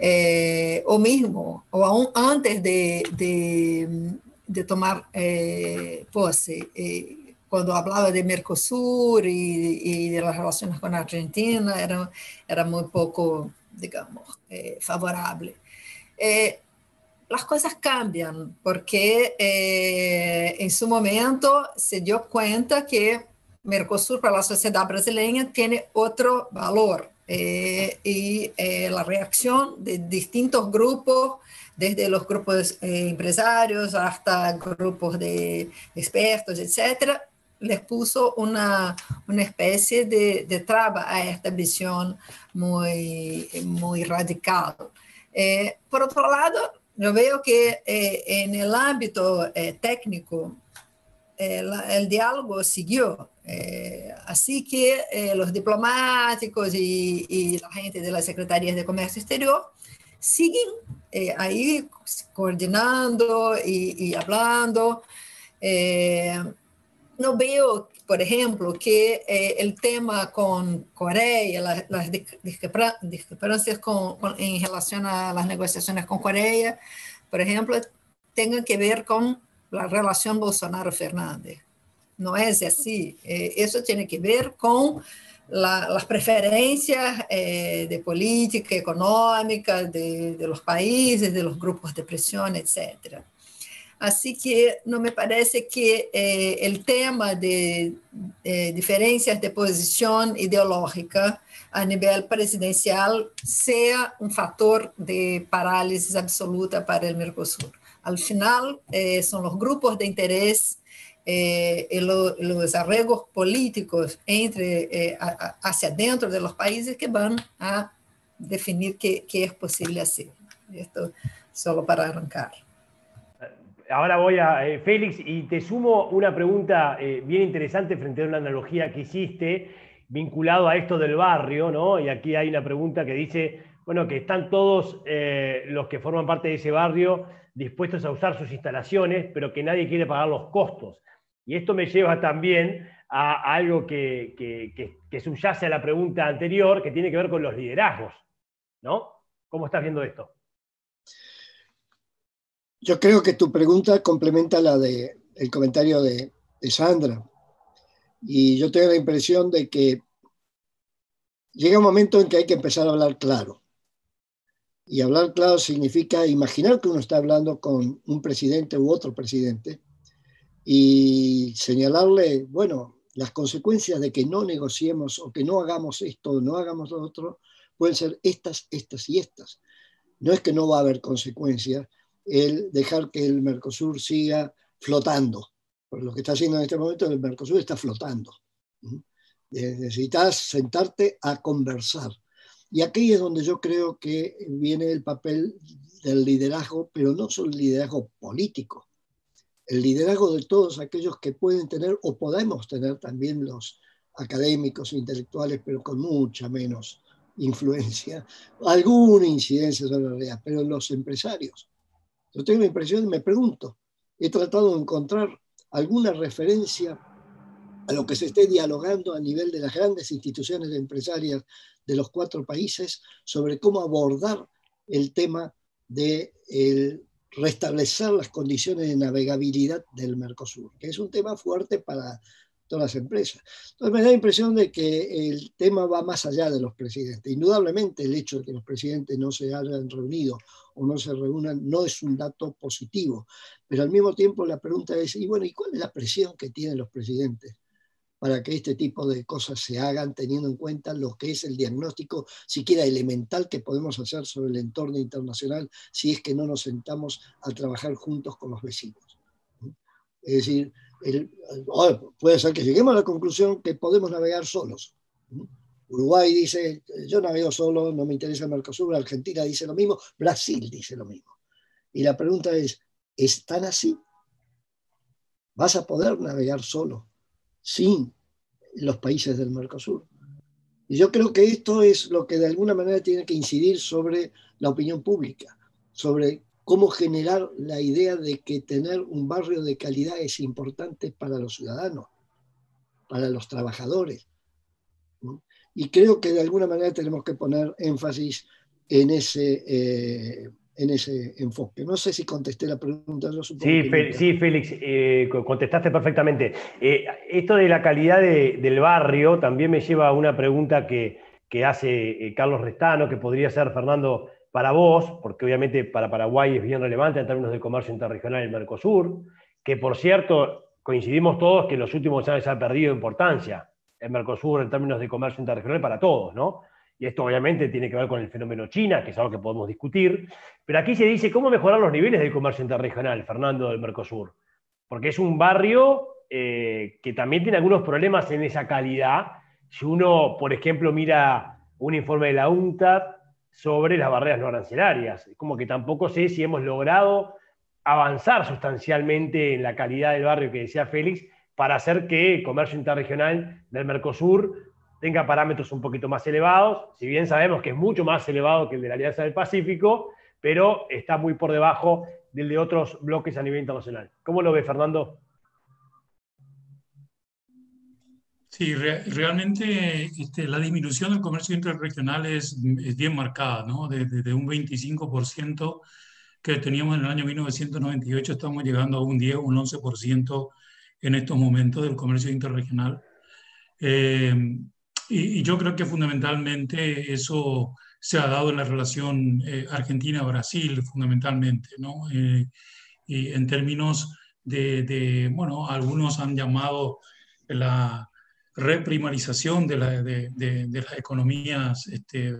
eh, o mismo, o aún antes de, de, de tomar eh, pose, eh, cuando hablaba de Mercosur y, y de las relaciones con Argentina, era, era muy poco, digamos, eh, favorable. Eh, las cosas cambian porque eh, en su momento se dio cuenta que Mercosur para la sociedad brasileña tiene otro valor eh, y eh, la reacción de distintos grupos, desde los grupos eh, empresarios hasta grupos de expertos, etcétera, les puso una, una especie de, de traba a esta visión muy, muy radical. Eh, por otro lado, yo veo que eh, en el ámbito eh, técnico eh, la, el diálogo siguió. Eh, así que eh, los diplomáticos y, y la gente de las secretarías de Comercio Exterior siguen eh, ahí coordinando y, y hablando. Eh, no veo, por ejemplo, que eh, el tema con Corea, la, las discrepancias con, con, en relación a las negociaciones con Corea, por ejemplo, tengan que ver con la relación Bolsonaro-Fernández. No es así. Eh, eso tiene que ver con la, las preferencias eh, de política económica de, de los países, de los grupos de presión, etcétera. Así que no me parece que eh, el tema de eh, diferencias de posición ideológica a nivel presidencial sea un factor de parálisis absoluta para el Mercosur. Al final, eh, son los grupos de interés eh, y lo, los arreglos políticos entre, eh, a, hacia dentro de los países que van a definir qué, qué es posible hacer. Esto solo para arrancar.
Ahora voy a eh, Félix y te sumo una pregunta eh, bien interesante frente a una analogía que hiciste vinculado a esto del barrio, ¿no? Y aquí hay una pregunta que dice, bueno, que están todos eh, los que forman parte de ese barrio dispuestos a usar sus instalaciones, pero que nadie quiere pagar los costos. Y esto me lleva también a, a algo que, que, que, que subyace a la pregunta anterior, que tiene que ver con los liderazgos, ¿no? ¿Cómo estás viendo esto?
Yo creo que tu pregunta complementa la de el comentario de, de Sandra. Y yo tengo la impresión de que llega un momento en que hay que empezar a hablar claro. Y hablar claro significa imaginar que uno está hablando con un presidente u otro presidente y señalarle, bueno, las consecuencias de que no negociemos o que no hagamos esto o no hagamos lo otro pueden ser estas, estas y estas. No es que no va a haber consecuencias el dejar que el Mercosur siga flotando. Por lo que está haciendo en este momento, el Mercosur está flotando. Necesitas sentarte a conversar. Y aquí es donde yo creo que viene el papel del liderazgo, pero no solo el liderazgo político, el liderazgo de todos aquellos que pueden tener o podemos tener también los académicos, intelectuales, pero con mucha menos influencia, alguna incidencia sobre la realidad, pero los empresarios. Yo tengo la impresión, me pregunto, he tratado de encontrar alguna referencia a lo que se esté dialogando a nivel de las grandes instituciones empresarias de los cuatro países sobre cómo abordar el tema de el restablecer las condiciones de navegabilidad del Mercosur, que es un tema fuerte para todas las empresas. Entonces me da la impresión de que el tema va más allá de los presidentes. Indudablemente el hecho de que los presidentes no se hayan reunido o no se reúnan no es un dato positivo, pero al mismo tiempo la pregunta es, y bueno, ¿y cuál es la presión que tienen los presidentes para que este tipo de cosas se hagan, teniendo en cuenta lo que es el diagnóstico siquiera elemental que podemos hacer sobre el entorno internacional si es que no nos sentamos a trabajar juntos con los vecinos? Es decir, el, puede ser que lleguemos a la conclusión que podemos navegar solos. Uruguay dice, yo navego solo, no me interesa el Mercosur. Argentina dice lo mismo, Brasil dice lo mismo. Y la pregunta es, ¿es tan así? ¿Vas a poder navegar solo sin los países del Mercosur? Y yo creo que esto es lo que de alguna manera tiene que incidir sobre la opinión pública, sobre cómo generar la idea de que tener un barrio de calidad es importante para los ciudadanos, para los trabajadores, ¿no? Y creo que de alguna manera tenemos que poner énfasis en ese, eh, en ese enfoque. No sé si contesté la pregunta. Yo supongo
sí,
que
Fe, sí, Félix, eh, contestaste perfectamente. Eh, esto de la calidad de, del barrio también me lleva a una pregunta que, que hace eh, Carlos Restano, que podría ser, Fernando, para vos, porque obviamente para Paraguay es bien relevante en términos de comercio interregional el Mercosur, que por cierto coincidimos todos que en los últimos años se ha perdido importancia el Mercosur en términos de comercio interregional para todos, ¿no? Y esto obviamente tiene que ver con el fenómeno China, que es algo que podemos discutir, pero aquí se dice cómo mejorar los niveles del comercio interregional, Fernando, del Mercosur, porque es un barrio eh, que también tiene algunos problemas en esa calidad. Si uno, por ejemplo, mira un informe de la UNCTAD sobre las barreras no arancelarias, es como que tampoco sé si hemos logrado avanzar sustancialmente en la calidad del barrio que decía Félix, para hacer que el comercio interregional del Mercosur tenga parámetros un poquito más elevados, si bien sabemos que es mucho más elevado que el de la Alianza del Pacífico, pero está muy por debajo del de otros bloques a nivel internacional. ¿Cómo lo ve, Fernando?
Sí, re realmente este, la disminución del comercio interregional es, es bien marcada, ¿no? Desde de, de un veinticinco por ciento que teníamos en el año mil novecientos noventa y ocho, estamos llegando a un diez o un once por ciento en estos momentos del comercio interregional. Eh, y, y yo creo que fundamentalmente eso se ha dado en la relación eh, Argentina-Brasil, fundamentalmente, ¿no? Eh, y en términos de, de, bueno, algunos han llamado la reprimarización de, la, de, de, de las economías este,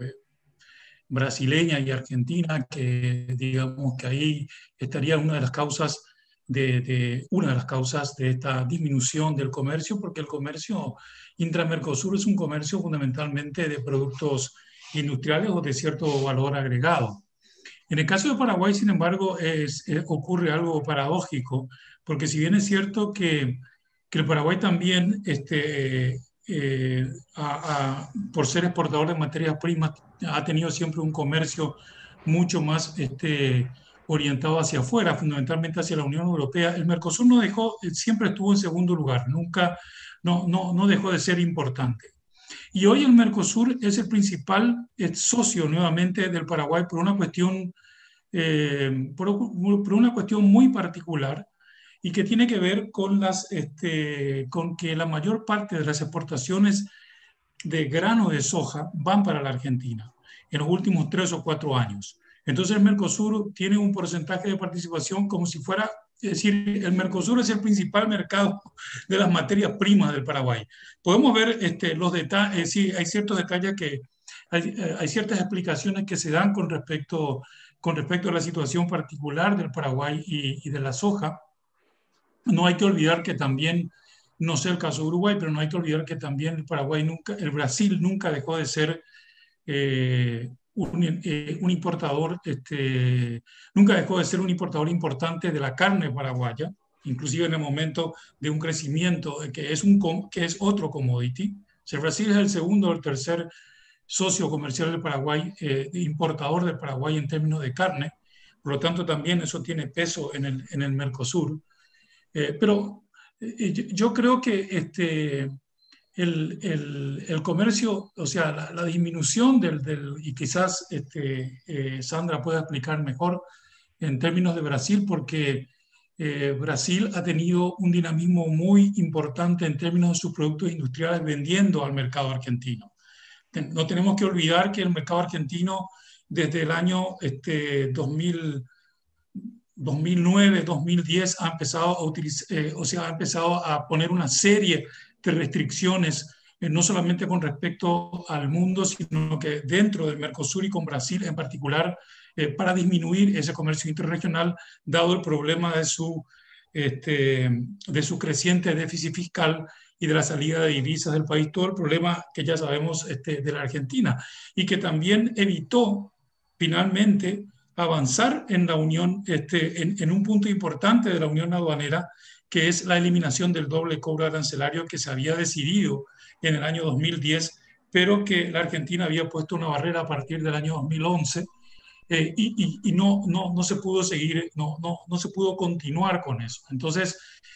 brasileña y argentina, que digamos que ahí estaría una de las causas de, de, una de las causas de esta disminución del comercio, porque el comercio intramercosur es un comercio fundamentalmente de productos industriales o de cierto valor agregado. En el caso de Paraguay, sin embargo, es, es, ocurre algo paradójico, porque si bien es cierto que, que el Paraguay también, este, eh, a, a, por ser exportador de materias primas, ha tenido siempre un comercio mucho más este, orientado hacia afuera, fundamentalmente hacia la Unión Europea. El Mercosur no dejó, siempre estuvo en segundo lugar, nunca, no, no, no dejó de ser importante. Y hoy el Mercosur es el principal socio nuevamente del Paraguay por una cuestión, eh, por, por una cuestión muy particular y que tiene que ver con, las, este, con que la mayor parte de las exportaciones de grano de soja van para la Argentina en los últimos tres o cuatro años. Entonces el Mercosur tiene un porcentaje de participación como si fuera, es decir, el Mercosur es el principal mercado de las materias primas del Paraguay. Podemos ver este, los detalles, eh, sí, hay ciertos detalles que, hay, hay ciertas explicaciones que se dan con respecto, con respecto a la situación particular del Paraguay y, y de la soja. No hay que olvidar que también, no sé el caso de Uruguay, pero no hay que olvidar que también el Paraguay nunca, el Brasil nunca dejó de ser eh, un, eh, un importador, este, nunca dejó de ser un importador importante de la carne paraguaya, inclusive en el momento de un crecimiento que es, un, que es otro commodity. O sea, Brasil es el segundo o el tercer socio comercial del Paraguay, eh, importador del Paraguay en términos de carne. Por lo tanto, también eso tiene peso en el, en el Mercosur. Eh, pero eh, yo, yo creo que este, el, el, el comercio, o sea, la, la disminución del, del, y quizás este, eh, Sandra pueda explicar mejor en términos de Brasil, porque eh, Brasil ha tenido un dinamismo muy importante en términos de sus productos industriales vendiendo al mercado argentino. No tenemos que olvidar que el mercado argentino desde el año este, dos mil, dos mil nueve, dos mil diez ha empezado a utilizar, eh, o sea, ha empezado a poner una serie de restricciones, eh, no solamente con respecto al mundo, sino que dentro del Mercosur y con Brasil en particular, eh, para disminuir ese comercio interregional, dado el problema de su, este, de su creciente déficit fiscal y de la salida de divisas del país, todo el problema que ya sabemos este, de la Argentina, y que también evitó finalmente avanzar en la unión, este, en, en un punto importante de la unión aduanera, que es la eliminación del doble cobro arancelario que se había decidido en el año dos mil diez, pero que la Argentina había puesto una barrera a partir del año dos mil once, eh, y, y, y no, no, no se pudo seguir, no, no, no se pudo continuar con eso. Entonces,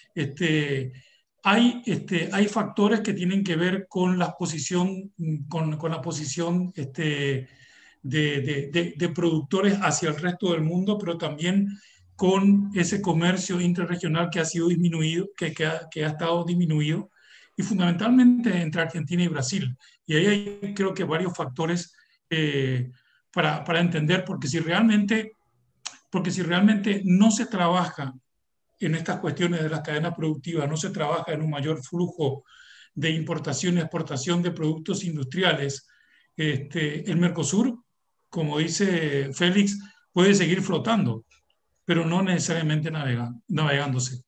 este, hay, este, hay factores que tienen que ver con la posición, con, con la posición este, de, de, de, de productores hacia el resto del mundo, pero también con ese comercio interregional que ha sido disminuido, que, que, ha, que ha estado disminuido, y fundamentalmente entre Argentina y Brasil. Y ahí hay creo que varios factores eh, para, para entender, porque si, realmente, porque si realmente no se trabaja en estas cuestiones de las cadenas productivas, no se trabaja en un mayor flujo de importación y exportación de productos industriales, este, el Mercosur, como dice Félix, puede seguir flotando, pero no necesariamente navega, navegándose.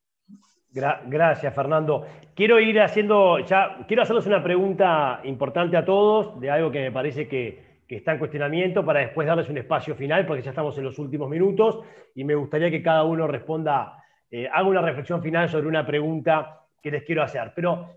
Gra gracias, Fernando. Quiero ir haciendo, ya, quiero hacerles una pregunta importante a todos, de algo que me parece que, que está en cuestionamiento, para después darles un espacio final, porque ya estamos en los últimos minutos, y me gustaría que cada uno responda, eh, haga una reflexión final sobre una pregunta que les quiero hacer. Pero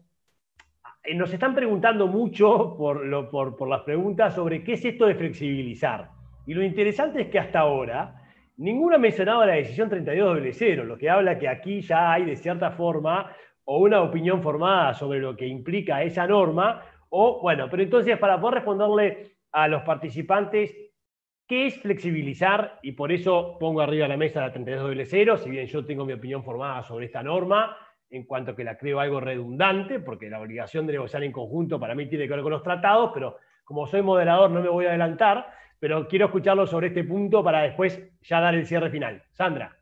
eh, nos están preguntando mucho por, lo, por, por las preguntas sobre qué es esto de flexibilizar. Y lo interesante es que hasta ahora ninguno ha mencionado la decisión treinta y dos doble cero, lo que habla que aquí ya hay de cierta forma o una opinión formada sobre lo que implica esa norma, o bueno, pero entonces para poder responderle a los participantes qué es flexibilizar, y por eso pongo arriba de la mesa la treinta y dos doble cero, si bien yo tengo mi opinión formada sobre esta norma, en cuanto que la creo algo redundante, porque la obligación de negociar en conjunto para mí tiene que ver con los tratados, pero como soy moderador no me voy a adelantar, pero quiero escucharlo sobre este punto para después ya dar el cierre final. Sandra.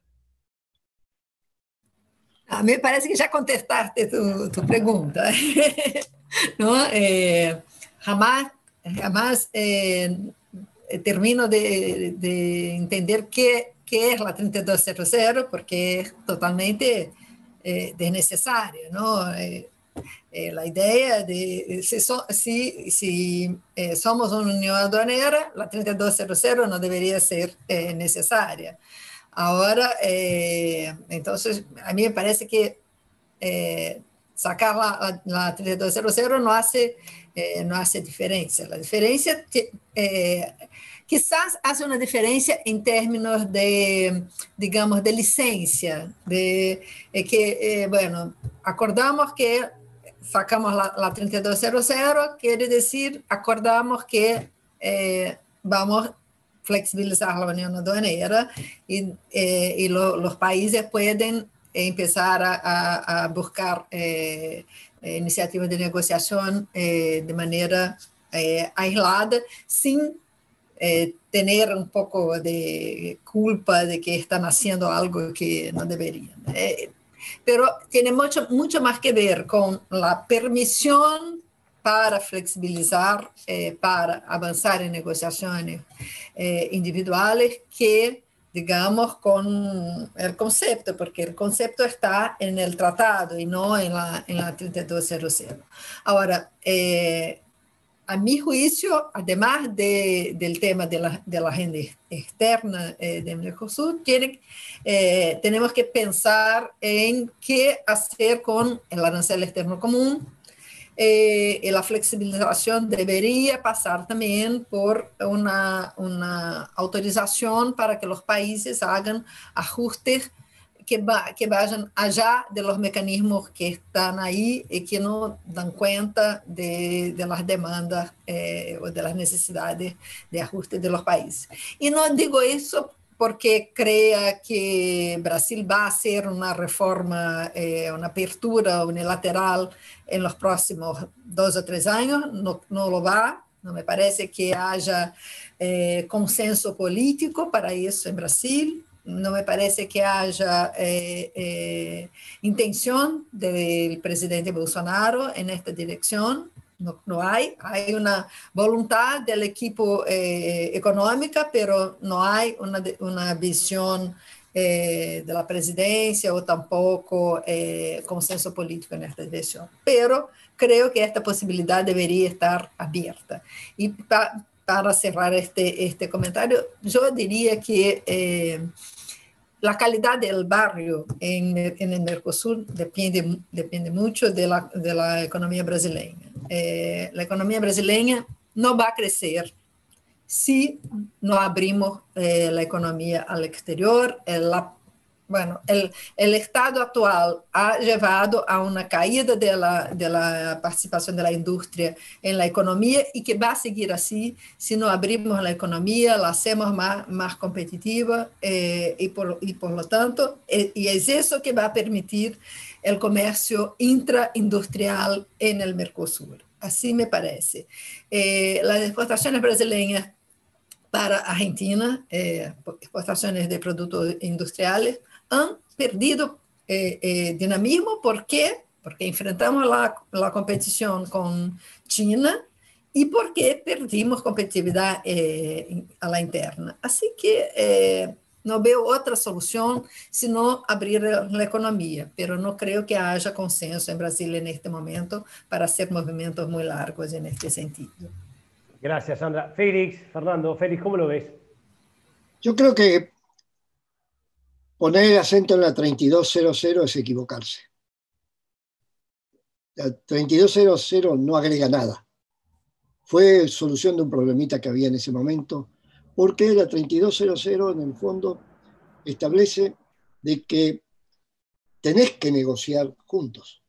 A mí me parece que ya contestaste tu, tu pregunta. ¿No? Eh, jamás jamás eh, termino de, de entender qué, qué es la treinta y dos cero cero, porque es totalmente eh, desnecesario, ¿no? Eh, Eh, la idea de si, so, si, si eh, somos una unión aduanera, la treinta y dos cero cero no debería ser eh, necesaria. Ahora, eh, entonces, a mí me parece que eh, sacar la, la treinta y dos cero cero no hace, eh, no hace diferencia. La diferencia eh, quizás hace una diferencia en términos de, digamos, de licencia, de eh, que, eh, bueno, acordamos que sacamos la, la treinta y dos cero cero, quiere decir, acordamos que eh, vamos a flexibilizar la unión aduanera y, eh, y lo, los países pueden empezar a, a, a buscar eh, iniciativas de negociación eh, de manera eh, aislada, sin eh, tener un poco de culpa de que están haciendo algo que no deberían. Eh, Pero tiene mucho, mucho más que ver con la permisión para flexibilizar, eh, para avanzar en negociaciones eh, individuales, que, digamos, con el concepto, porque el concepto está en el tratado y no en la, en la treinta y dos cero cero. Ahora, eh, a mi juicio, además de, del tema de la, de la agenda externa eh, de Mercosur, tiene, eh, tenemos que pensar en qué hacer con el arancel externo común, eh, y la flexibilización debería pasar también por una, una autorización para que los países hagan ajustes que, va, que vayan allá de los mecanismos que están ahí y que no dan cuenta de, de las demandas eh, o de las necesidades de ajuste de los países. Y no digo eso porque crea que Brasil va a hacer una reforma, eh, una apertura unilateral en los próximos dos o tres años, no, no lo va, no me parece que haya eh, consenso político para eso en Brasil, no me parece que haya eh, eh, intención del presidente Bolsonaro en esta dirección. No, no hay, hay una voluntad del equipo eh, económica, pero no hay una, una visión eh, de la presidencia o tampoco eh, consenso político en esta dirección. Pero creo que esta posibilidad debería estar abierta. Y pa, para cerrar este, este comentario, yo diría que eh, la calidad del barrio en, en el Mercosur depende, depende mucho de la, de la economía brasileña. Eh, la economía brasileña no va a crecer si no abrimos eh, la economía al exterior. La, bueno, el, el estado actual ha llevado a una caída de la, de la participación de la industria en la economía y que va a seguir así si no abrimos la economía, la hacemos más, más competitiva eh, y, por, y por lo tanto, eh, y es eso que va a permitir el comercio intraindustrial en el Mercosur. Así me parece. Eh, las exportaciones brasileñas para Argentina, eh, exportaciones de productos industriales, han perdido eh, eh, dinamismo. ¿Por qué? Porque enfrentamos la, la competición con China y porque perdimos competitividad eh, a la interna. Así que eh, no veo otra solución sino abrir la economía, pero no creo que haya consenso en Brasil en este momento para hacer movimientos muy largos en este sentido.
Gracias, Sandra. Félix, Fernando, Félix, ¿cómo lo ves?
Yo creo que poner el acento en la treinta y dos cero cero es equivocarse. La treinta y dos cero cero no agrega nada. Fue solución de un problemita que había en ese momento, porque la treinta y dos cero cero en el fondo establece de que tenés que negociar juntos.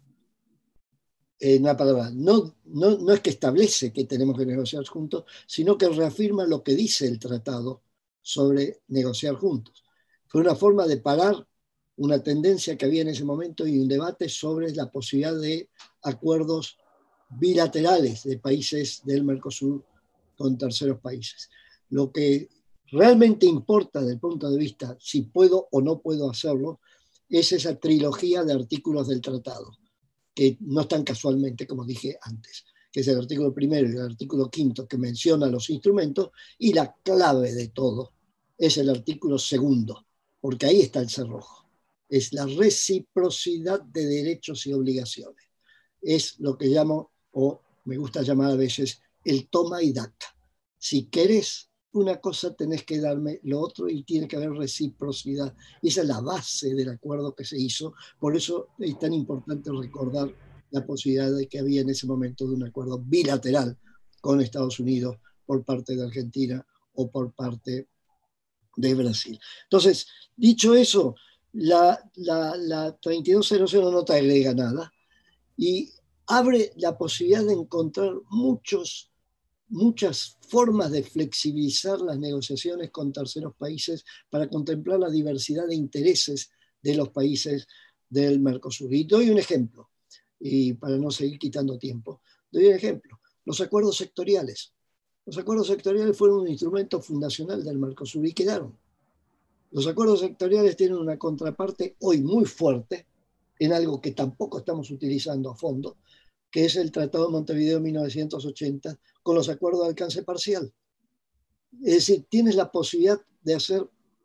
En una palabra, no, no, no es que establece que tenemos que negociar juntos, sino que reafirma lo que dice el tratado sobre negociar juntos. Fue una forma de parar una tendencia que había en ese momento y un debate sobre la posibilidad de acuerdos bilaterales de países del Mercosur con terceros países. Lo que realmente importa desde el punto de vista si puedo o no puedo hacerlo es esa trilogía de artículos del tratado, que no están casualmente, como dije antes, que es el artículo primero y el artículo quinto que menciona los instrumentos, y la clave de todo es el artículo segundo, porque ahí está el cerrojo. Es la reciprocidad de derechos y obligaciones. Es lo que llamo, o me gusta llamar a veces, el toma y daca. Si querés una cosa, tenés que darme lo otro y tiene que haber reciprocidad. Y esa es la base del acuerdo que se hizo. Por eso es tan importante recordar la posibilidad de que había en ese momento de un acuerdo bilateral con Estados Unidos por parte de Argentina o por parte de Brasil. Entonces, dicho eso, la, la, la treinta y dos cero cero no te agrega nada y abre la posibilidad de encontrar muchos, muchas formas de flexibilizar las negociaciones con terceros países para contemplar la diversidad de intereses de los países del Mercosur. Y doy un ejemplo, y para no seguir quitando tiempo, doy un ejemplo, los acuerdos sectoriales. Los acuerdos sectoriales fueron un instrumento fundacional del Mercosur y quedaron. Los acuerdos sectoriales tienen una contraparte hoy muy fuerte en algo que tampoco estamos utilizando a fondo, que es el Tratado de Montevideo de mil novecientos ochenta con los acuerdos de alcance parcial. Es decir, tienes la posibilidad de hacer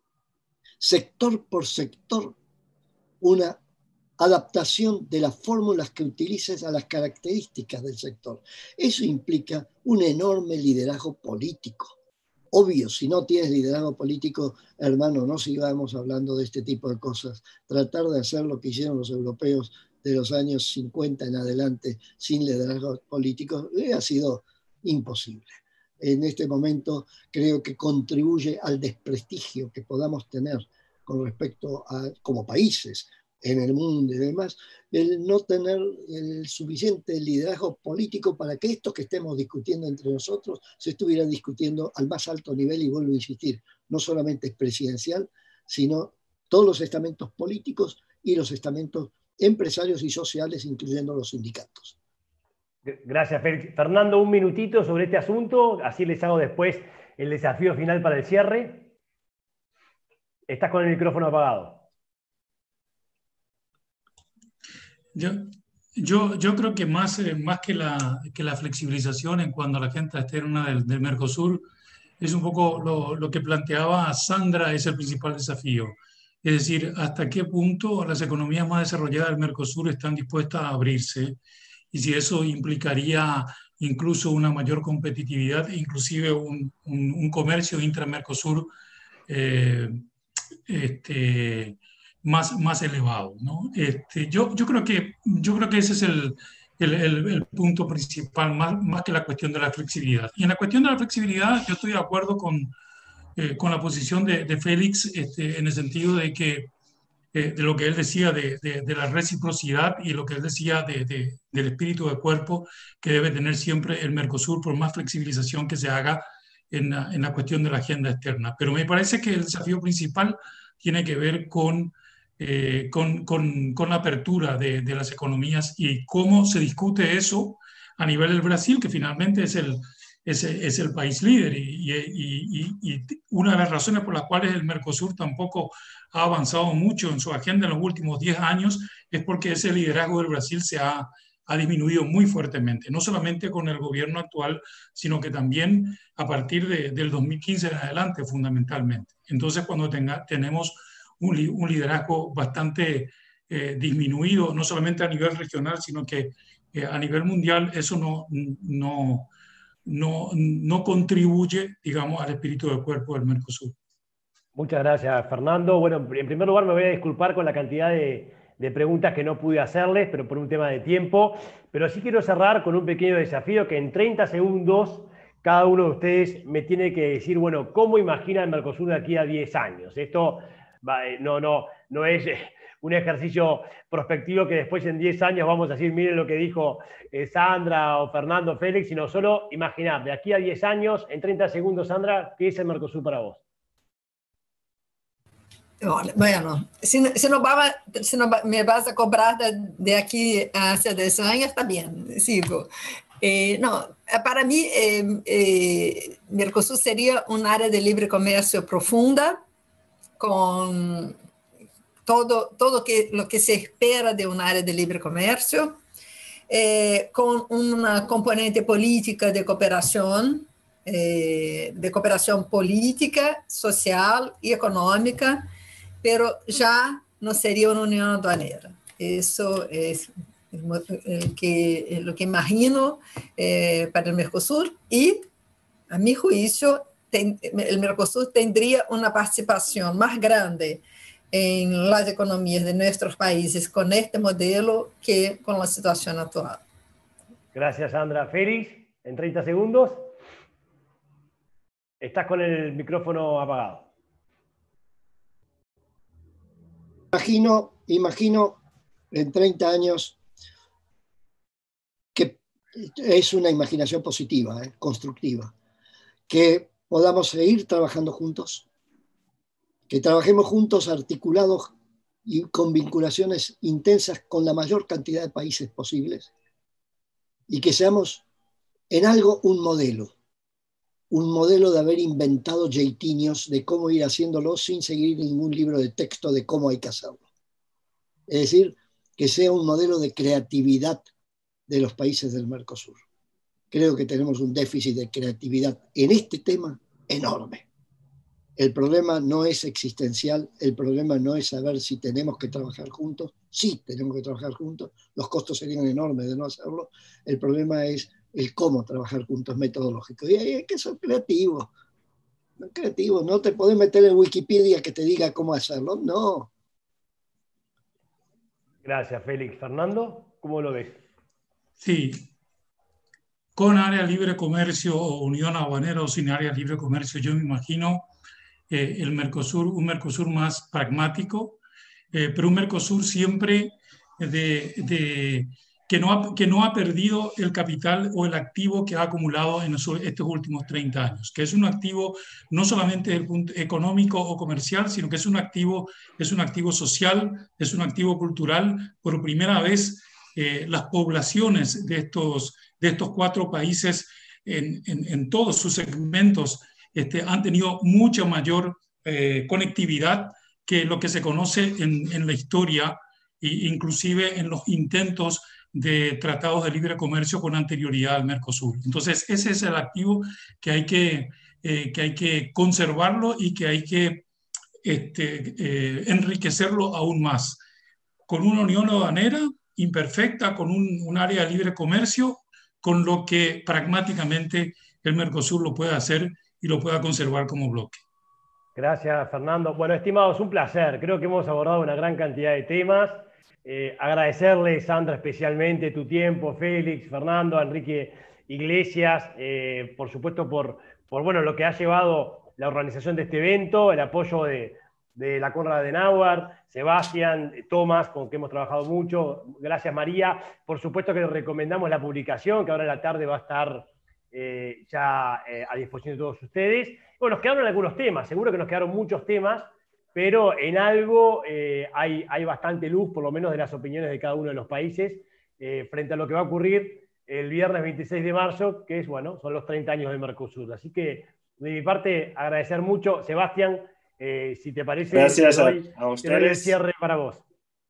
sector por sector una adaptación de las fórmulas que utilices a las características del sector. Eso implica un enorme liderazgo político. Obvio, si no tienes liderazgo político, hermano, no sigamos hablando de este tipo de cosas. Tratar de hacer lo que hicieron los europeos de los años cincuenta en adelante sin liderazgos políticos, eh, ha sido imposible. En este momento creo que contribuye al desprestigio que podamos tener con respecto a, como países, en el mundo y demás, el no tener el suficiente liderazgo político para que esto que estemos discutiendo entre nosotros se estuviera discutiendo al más alto nivel, y vuelvo a insistir, no solamente presidencial, sino todos los estamentos políticos y los estamentos empresarios y sociales, incluyendo los sindicatos.
Gracias, Félix. Fernando, un minutito sobre este asunto, así les hago después el desafío final para el cierre. Estás con el micrófono apagado.
Yo, yo, yo creo que más, eh, más que, la, que la flexibilización en cuanto a la agenda externa del, del Mercosur, es un poco lo, lo que planteaba Sandra, es el principal desafío. Es decir, hasta qué punto las economías más desarrolladas del Mercosur están dispuestas a abrirse, y si eso implicaría incluso una mayor competitividad, inclusive un, un, un comercio intra-Mercosur eh, este, más, más elevado, ¿no? Este, yo, yo, creo que, yo creo que ese es el, el, el, el punto principal, más, más que la cuestión de la flexibilidad. Y en la cuestión de la flexibilidad, yo estoy de acuerdo con, eh, con la posición de, de Félix, este, en el sentido de que eh, de lo que él decía de, de, de la reciprocidad, y lo que él decía de, de, del espíritu de cuerpo que debe tener siempre el Mercosur, por más flexibilización que se haga en la, en la cuestión de la agenda externa. Pero me parece que el desafío principal tiene que ver con, eh, con, con, con la apertura de, de las economías, y cómo se discute eso a nivel del Brasil, que finalmente es el, es, es el país líder, y, y, y, y una de las razones por las cuales el Mercosur tampoco ha avanzado mucho en su agenda en los últimos diez años es porque ese liderazgo del Brasil se ha, ha disminuido muy fuertemente, no solamente con el gobierno actual, sino que también a partir de, del dos mil quince en adelante, fundamentalmente. Entonces, cuando tenga, tenemos un, un liderazgo bastante eh, disminuido, no solamente a nivel regional, sino que eh, a nivel mundial, eso no, no, no, no contribuye, digamos, al espíritu del cuerpo del Mercosur.
Muchas gracias, Fernando. Bueno, en primer lugar me voy a disculpar con la cantidad de, de preguntas que no pude hacerles, pero por un tema de tiempo. Pero sí quiero cerrar con un pequeño desafío, que en treinta segundos cada uno de ustedes me tiene que decir, bueno, ¿cómo imagina el Mercosur de aquí a diez años? Esto no, no, no es un ejercicio prospectivo que después en diez años vamos a decir, miren lo que dijo Sandra o Fernando, Félix, sino solo imaginar, de aquí a diez años, en treinta segundos, Sandra, ¿qué es el Mercosur para vos?
Bueno, si, si, no va, si no me vas a cobrar de, de aquí hacia diez años, está bien, sigo. Eh, no, para mí, eh, eh, Mercosur sería un área de libre comercio profunda, con todo, todo que, lo que se espera de un área de libre comercio, eh, con una componente política de cooperación, eh, de cooperación política, social y económica, pero ya no sería una unión aduanera. Eso es el que, lo que imagino eh, para el Mercosur, y a mi juicio ten, el Mercosur tendría una participación más grande en las economías de nuestros países con este modelo que con la situación actual.
Gracias, Sandra. Félix, en treinta segundos. Estás con el micrófono apagado.
Imagino, imagino en treinta años, que es una imaginación positiva, eh, constructiva, que podamos seguir trabajando juntos, que trabajemos juntos articulados y con vinculaciones intensas con la mayor cantidad de países posibles, y que seamos en algo un modelo, un modelo de haber inventado jeitinios de cómo ir haciéndolo sin seguir ningún libro de texto de cómo hay que hacerlo. Es decir, que sea un modelo de creatividad de los países del Mercosur. Creo que tenemos un déficit de creatividad en este tema enorme. El problema no es existencial, el problema no es saber si tenemos que trabajar juntos. Sí, tenemos que trabajar juntos, los costos serían enormes de no hacerlo. El problema es el cómo trabajar juntos, metodológico. Y ahí hay que ser creativo. No creativo, no te podés meter en Wikipedia que te diga cómo hacerlo, no.
Gracias, Félix. Fernando, ¿cómo lo ves?
Sí, con área libre de comercio o Unión Aduanera o sin área libre de comercio, yo me imagino eh, el Mercosur, un Mercosur más pragmático, eh, pero un Mercosur siempre de, de, que, no ha, que no ha perdido el capital o el activo que ha acumulado en los, estos últimos treinta años, que es un activo no solamente desde el punto económico o comercial, sino que es un activo, es un activo social, es un activo cultural. Por primera vez, eh, las poblaciones de estos, de estos cuatro países en, en, en todos sus segmentos este, han tenido mucha mayor eh, conectividad que lo que se conoce en, en la historia, e inclusive en los intentos de tratados de libre comercio con anterioridad al Mercosur. Entonces, ese es el activo que hay que, eh, que, hay que conservarlo y que hay que este, eh, enriquecerlo aún más. Con una unión aduanera imperfecta, con un, un área de libre comercio, con lo que pragmáticamente el Mercosur lo puede hacer y lo pueda conservar como bloque.
Gracias, Fernando. Bueno, estimados, un placer. Creo que hemos abordado una gran cantidad de temas. Eh, agradecerle, Sandra, especialmente tu tiempo, Félix, Fernando, Enrique Iglesias, eh, por supuesto, por, por bueno, lo que ha llevado la organización de este evento, el apoyo de, de la Konrad Adenauer, Sebastián, Tomás, con que hemos trabajado mucho. Gracias, María. Por supuesto que les recomendamos la publicación, que ahora en la tarde va a estar eh, ya eh, a disposición de todos ustedes. Bueno, nos quedaron algunos temas, seguro que nos quedaron muchos temas, pero en algo eh, hay, hay bastante luz, por lo menos de las opiniones de cada uno de los países, eh, frente a lo que va a ocurrir el viernes veintiséis de marzo, que es, bueno, son los treinta años del Mercosur. Así que, de mi parte, agradecer mucho. Sebastián, eh, si te parece,
gracias
te doy,
a, a ustedes.
Te doy el cierre para vos.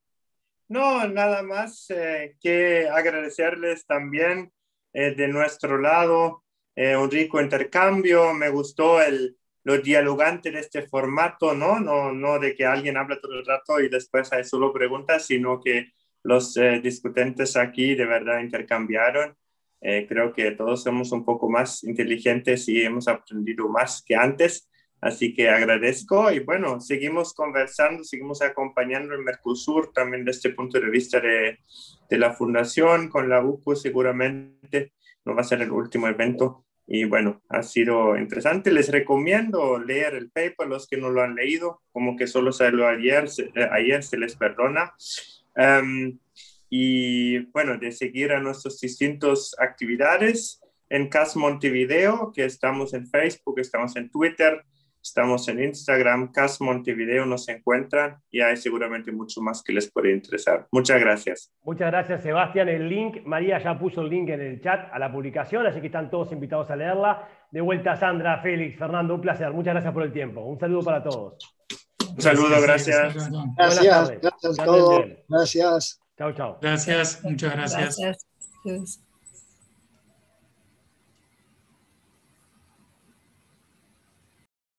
No, nada más eh, que agradecerles también eh, de nuestro lado eh, un rico intercambio. Me gustó el lo dialogante de este formato, ¿no? No, no de que alguien habla todo el rato y después hay solo preguntas, sino que los eh, discutentes aquí de verdad intercambiaron. Eh, creo que todos somos un poco más inteligentes y hemos aprendido más que antes, así que agradezco y bueno, seguimos conversando, seguimos acompañando el Mercosur también desde este punto de vista de, de la fundación, con la U C U seguramente no va a ser el último evento. Y bueno, ha sido interesante. Les recomiendo leer el paper, los que no lo han leído, como que solo salió ayer, se, eh, ayer se les perdona. Um, y bueno, de seguir a nuestras distintas actividades en C A S Montevideo, que estamos en Facebook, estamos en Twitter, estamos en Instagram, C A S Montevideo nos encuentran y hay seguramente mucho más que les puede interesar. Muchas gracias.
Muchas gracias, Sebastián. El link, María ya puso el link en el chat a la publicación, así que están todos invitados a leerla. De vuelta, Sandra, Félix, Fernando, un placer. Muchas gracias por el tiempo. Un saludo para todos.
Un saludo, gracias.
Gracias, gracias a todos. Gracias.
Chao, chao.
Gracias, muchas gracias.
Gracias.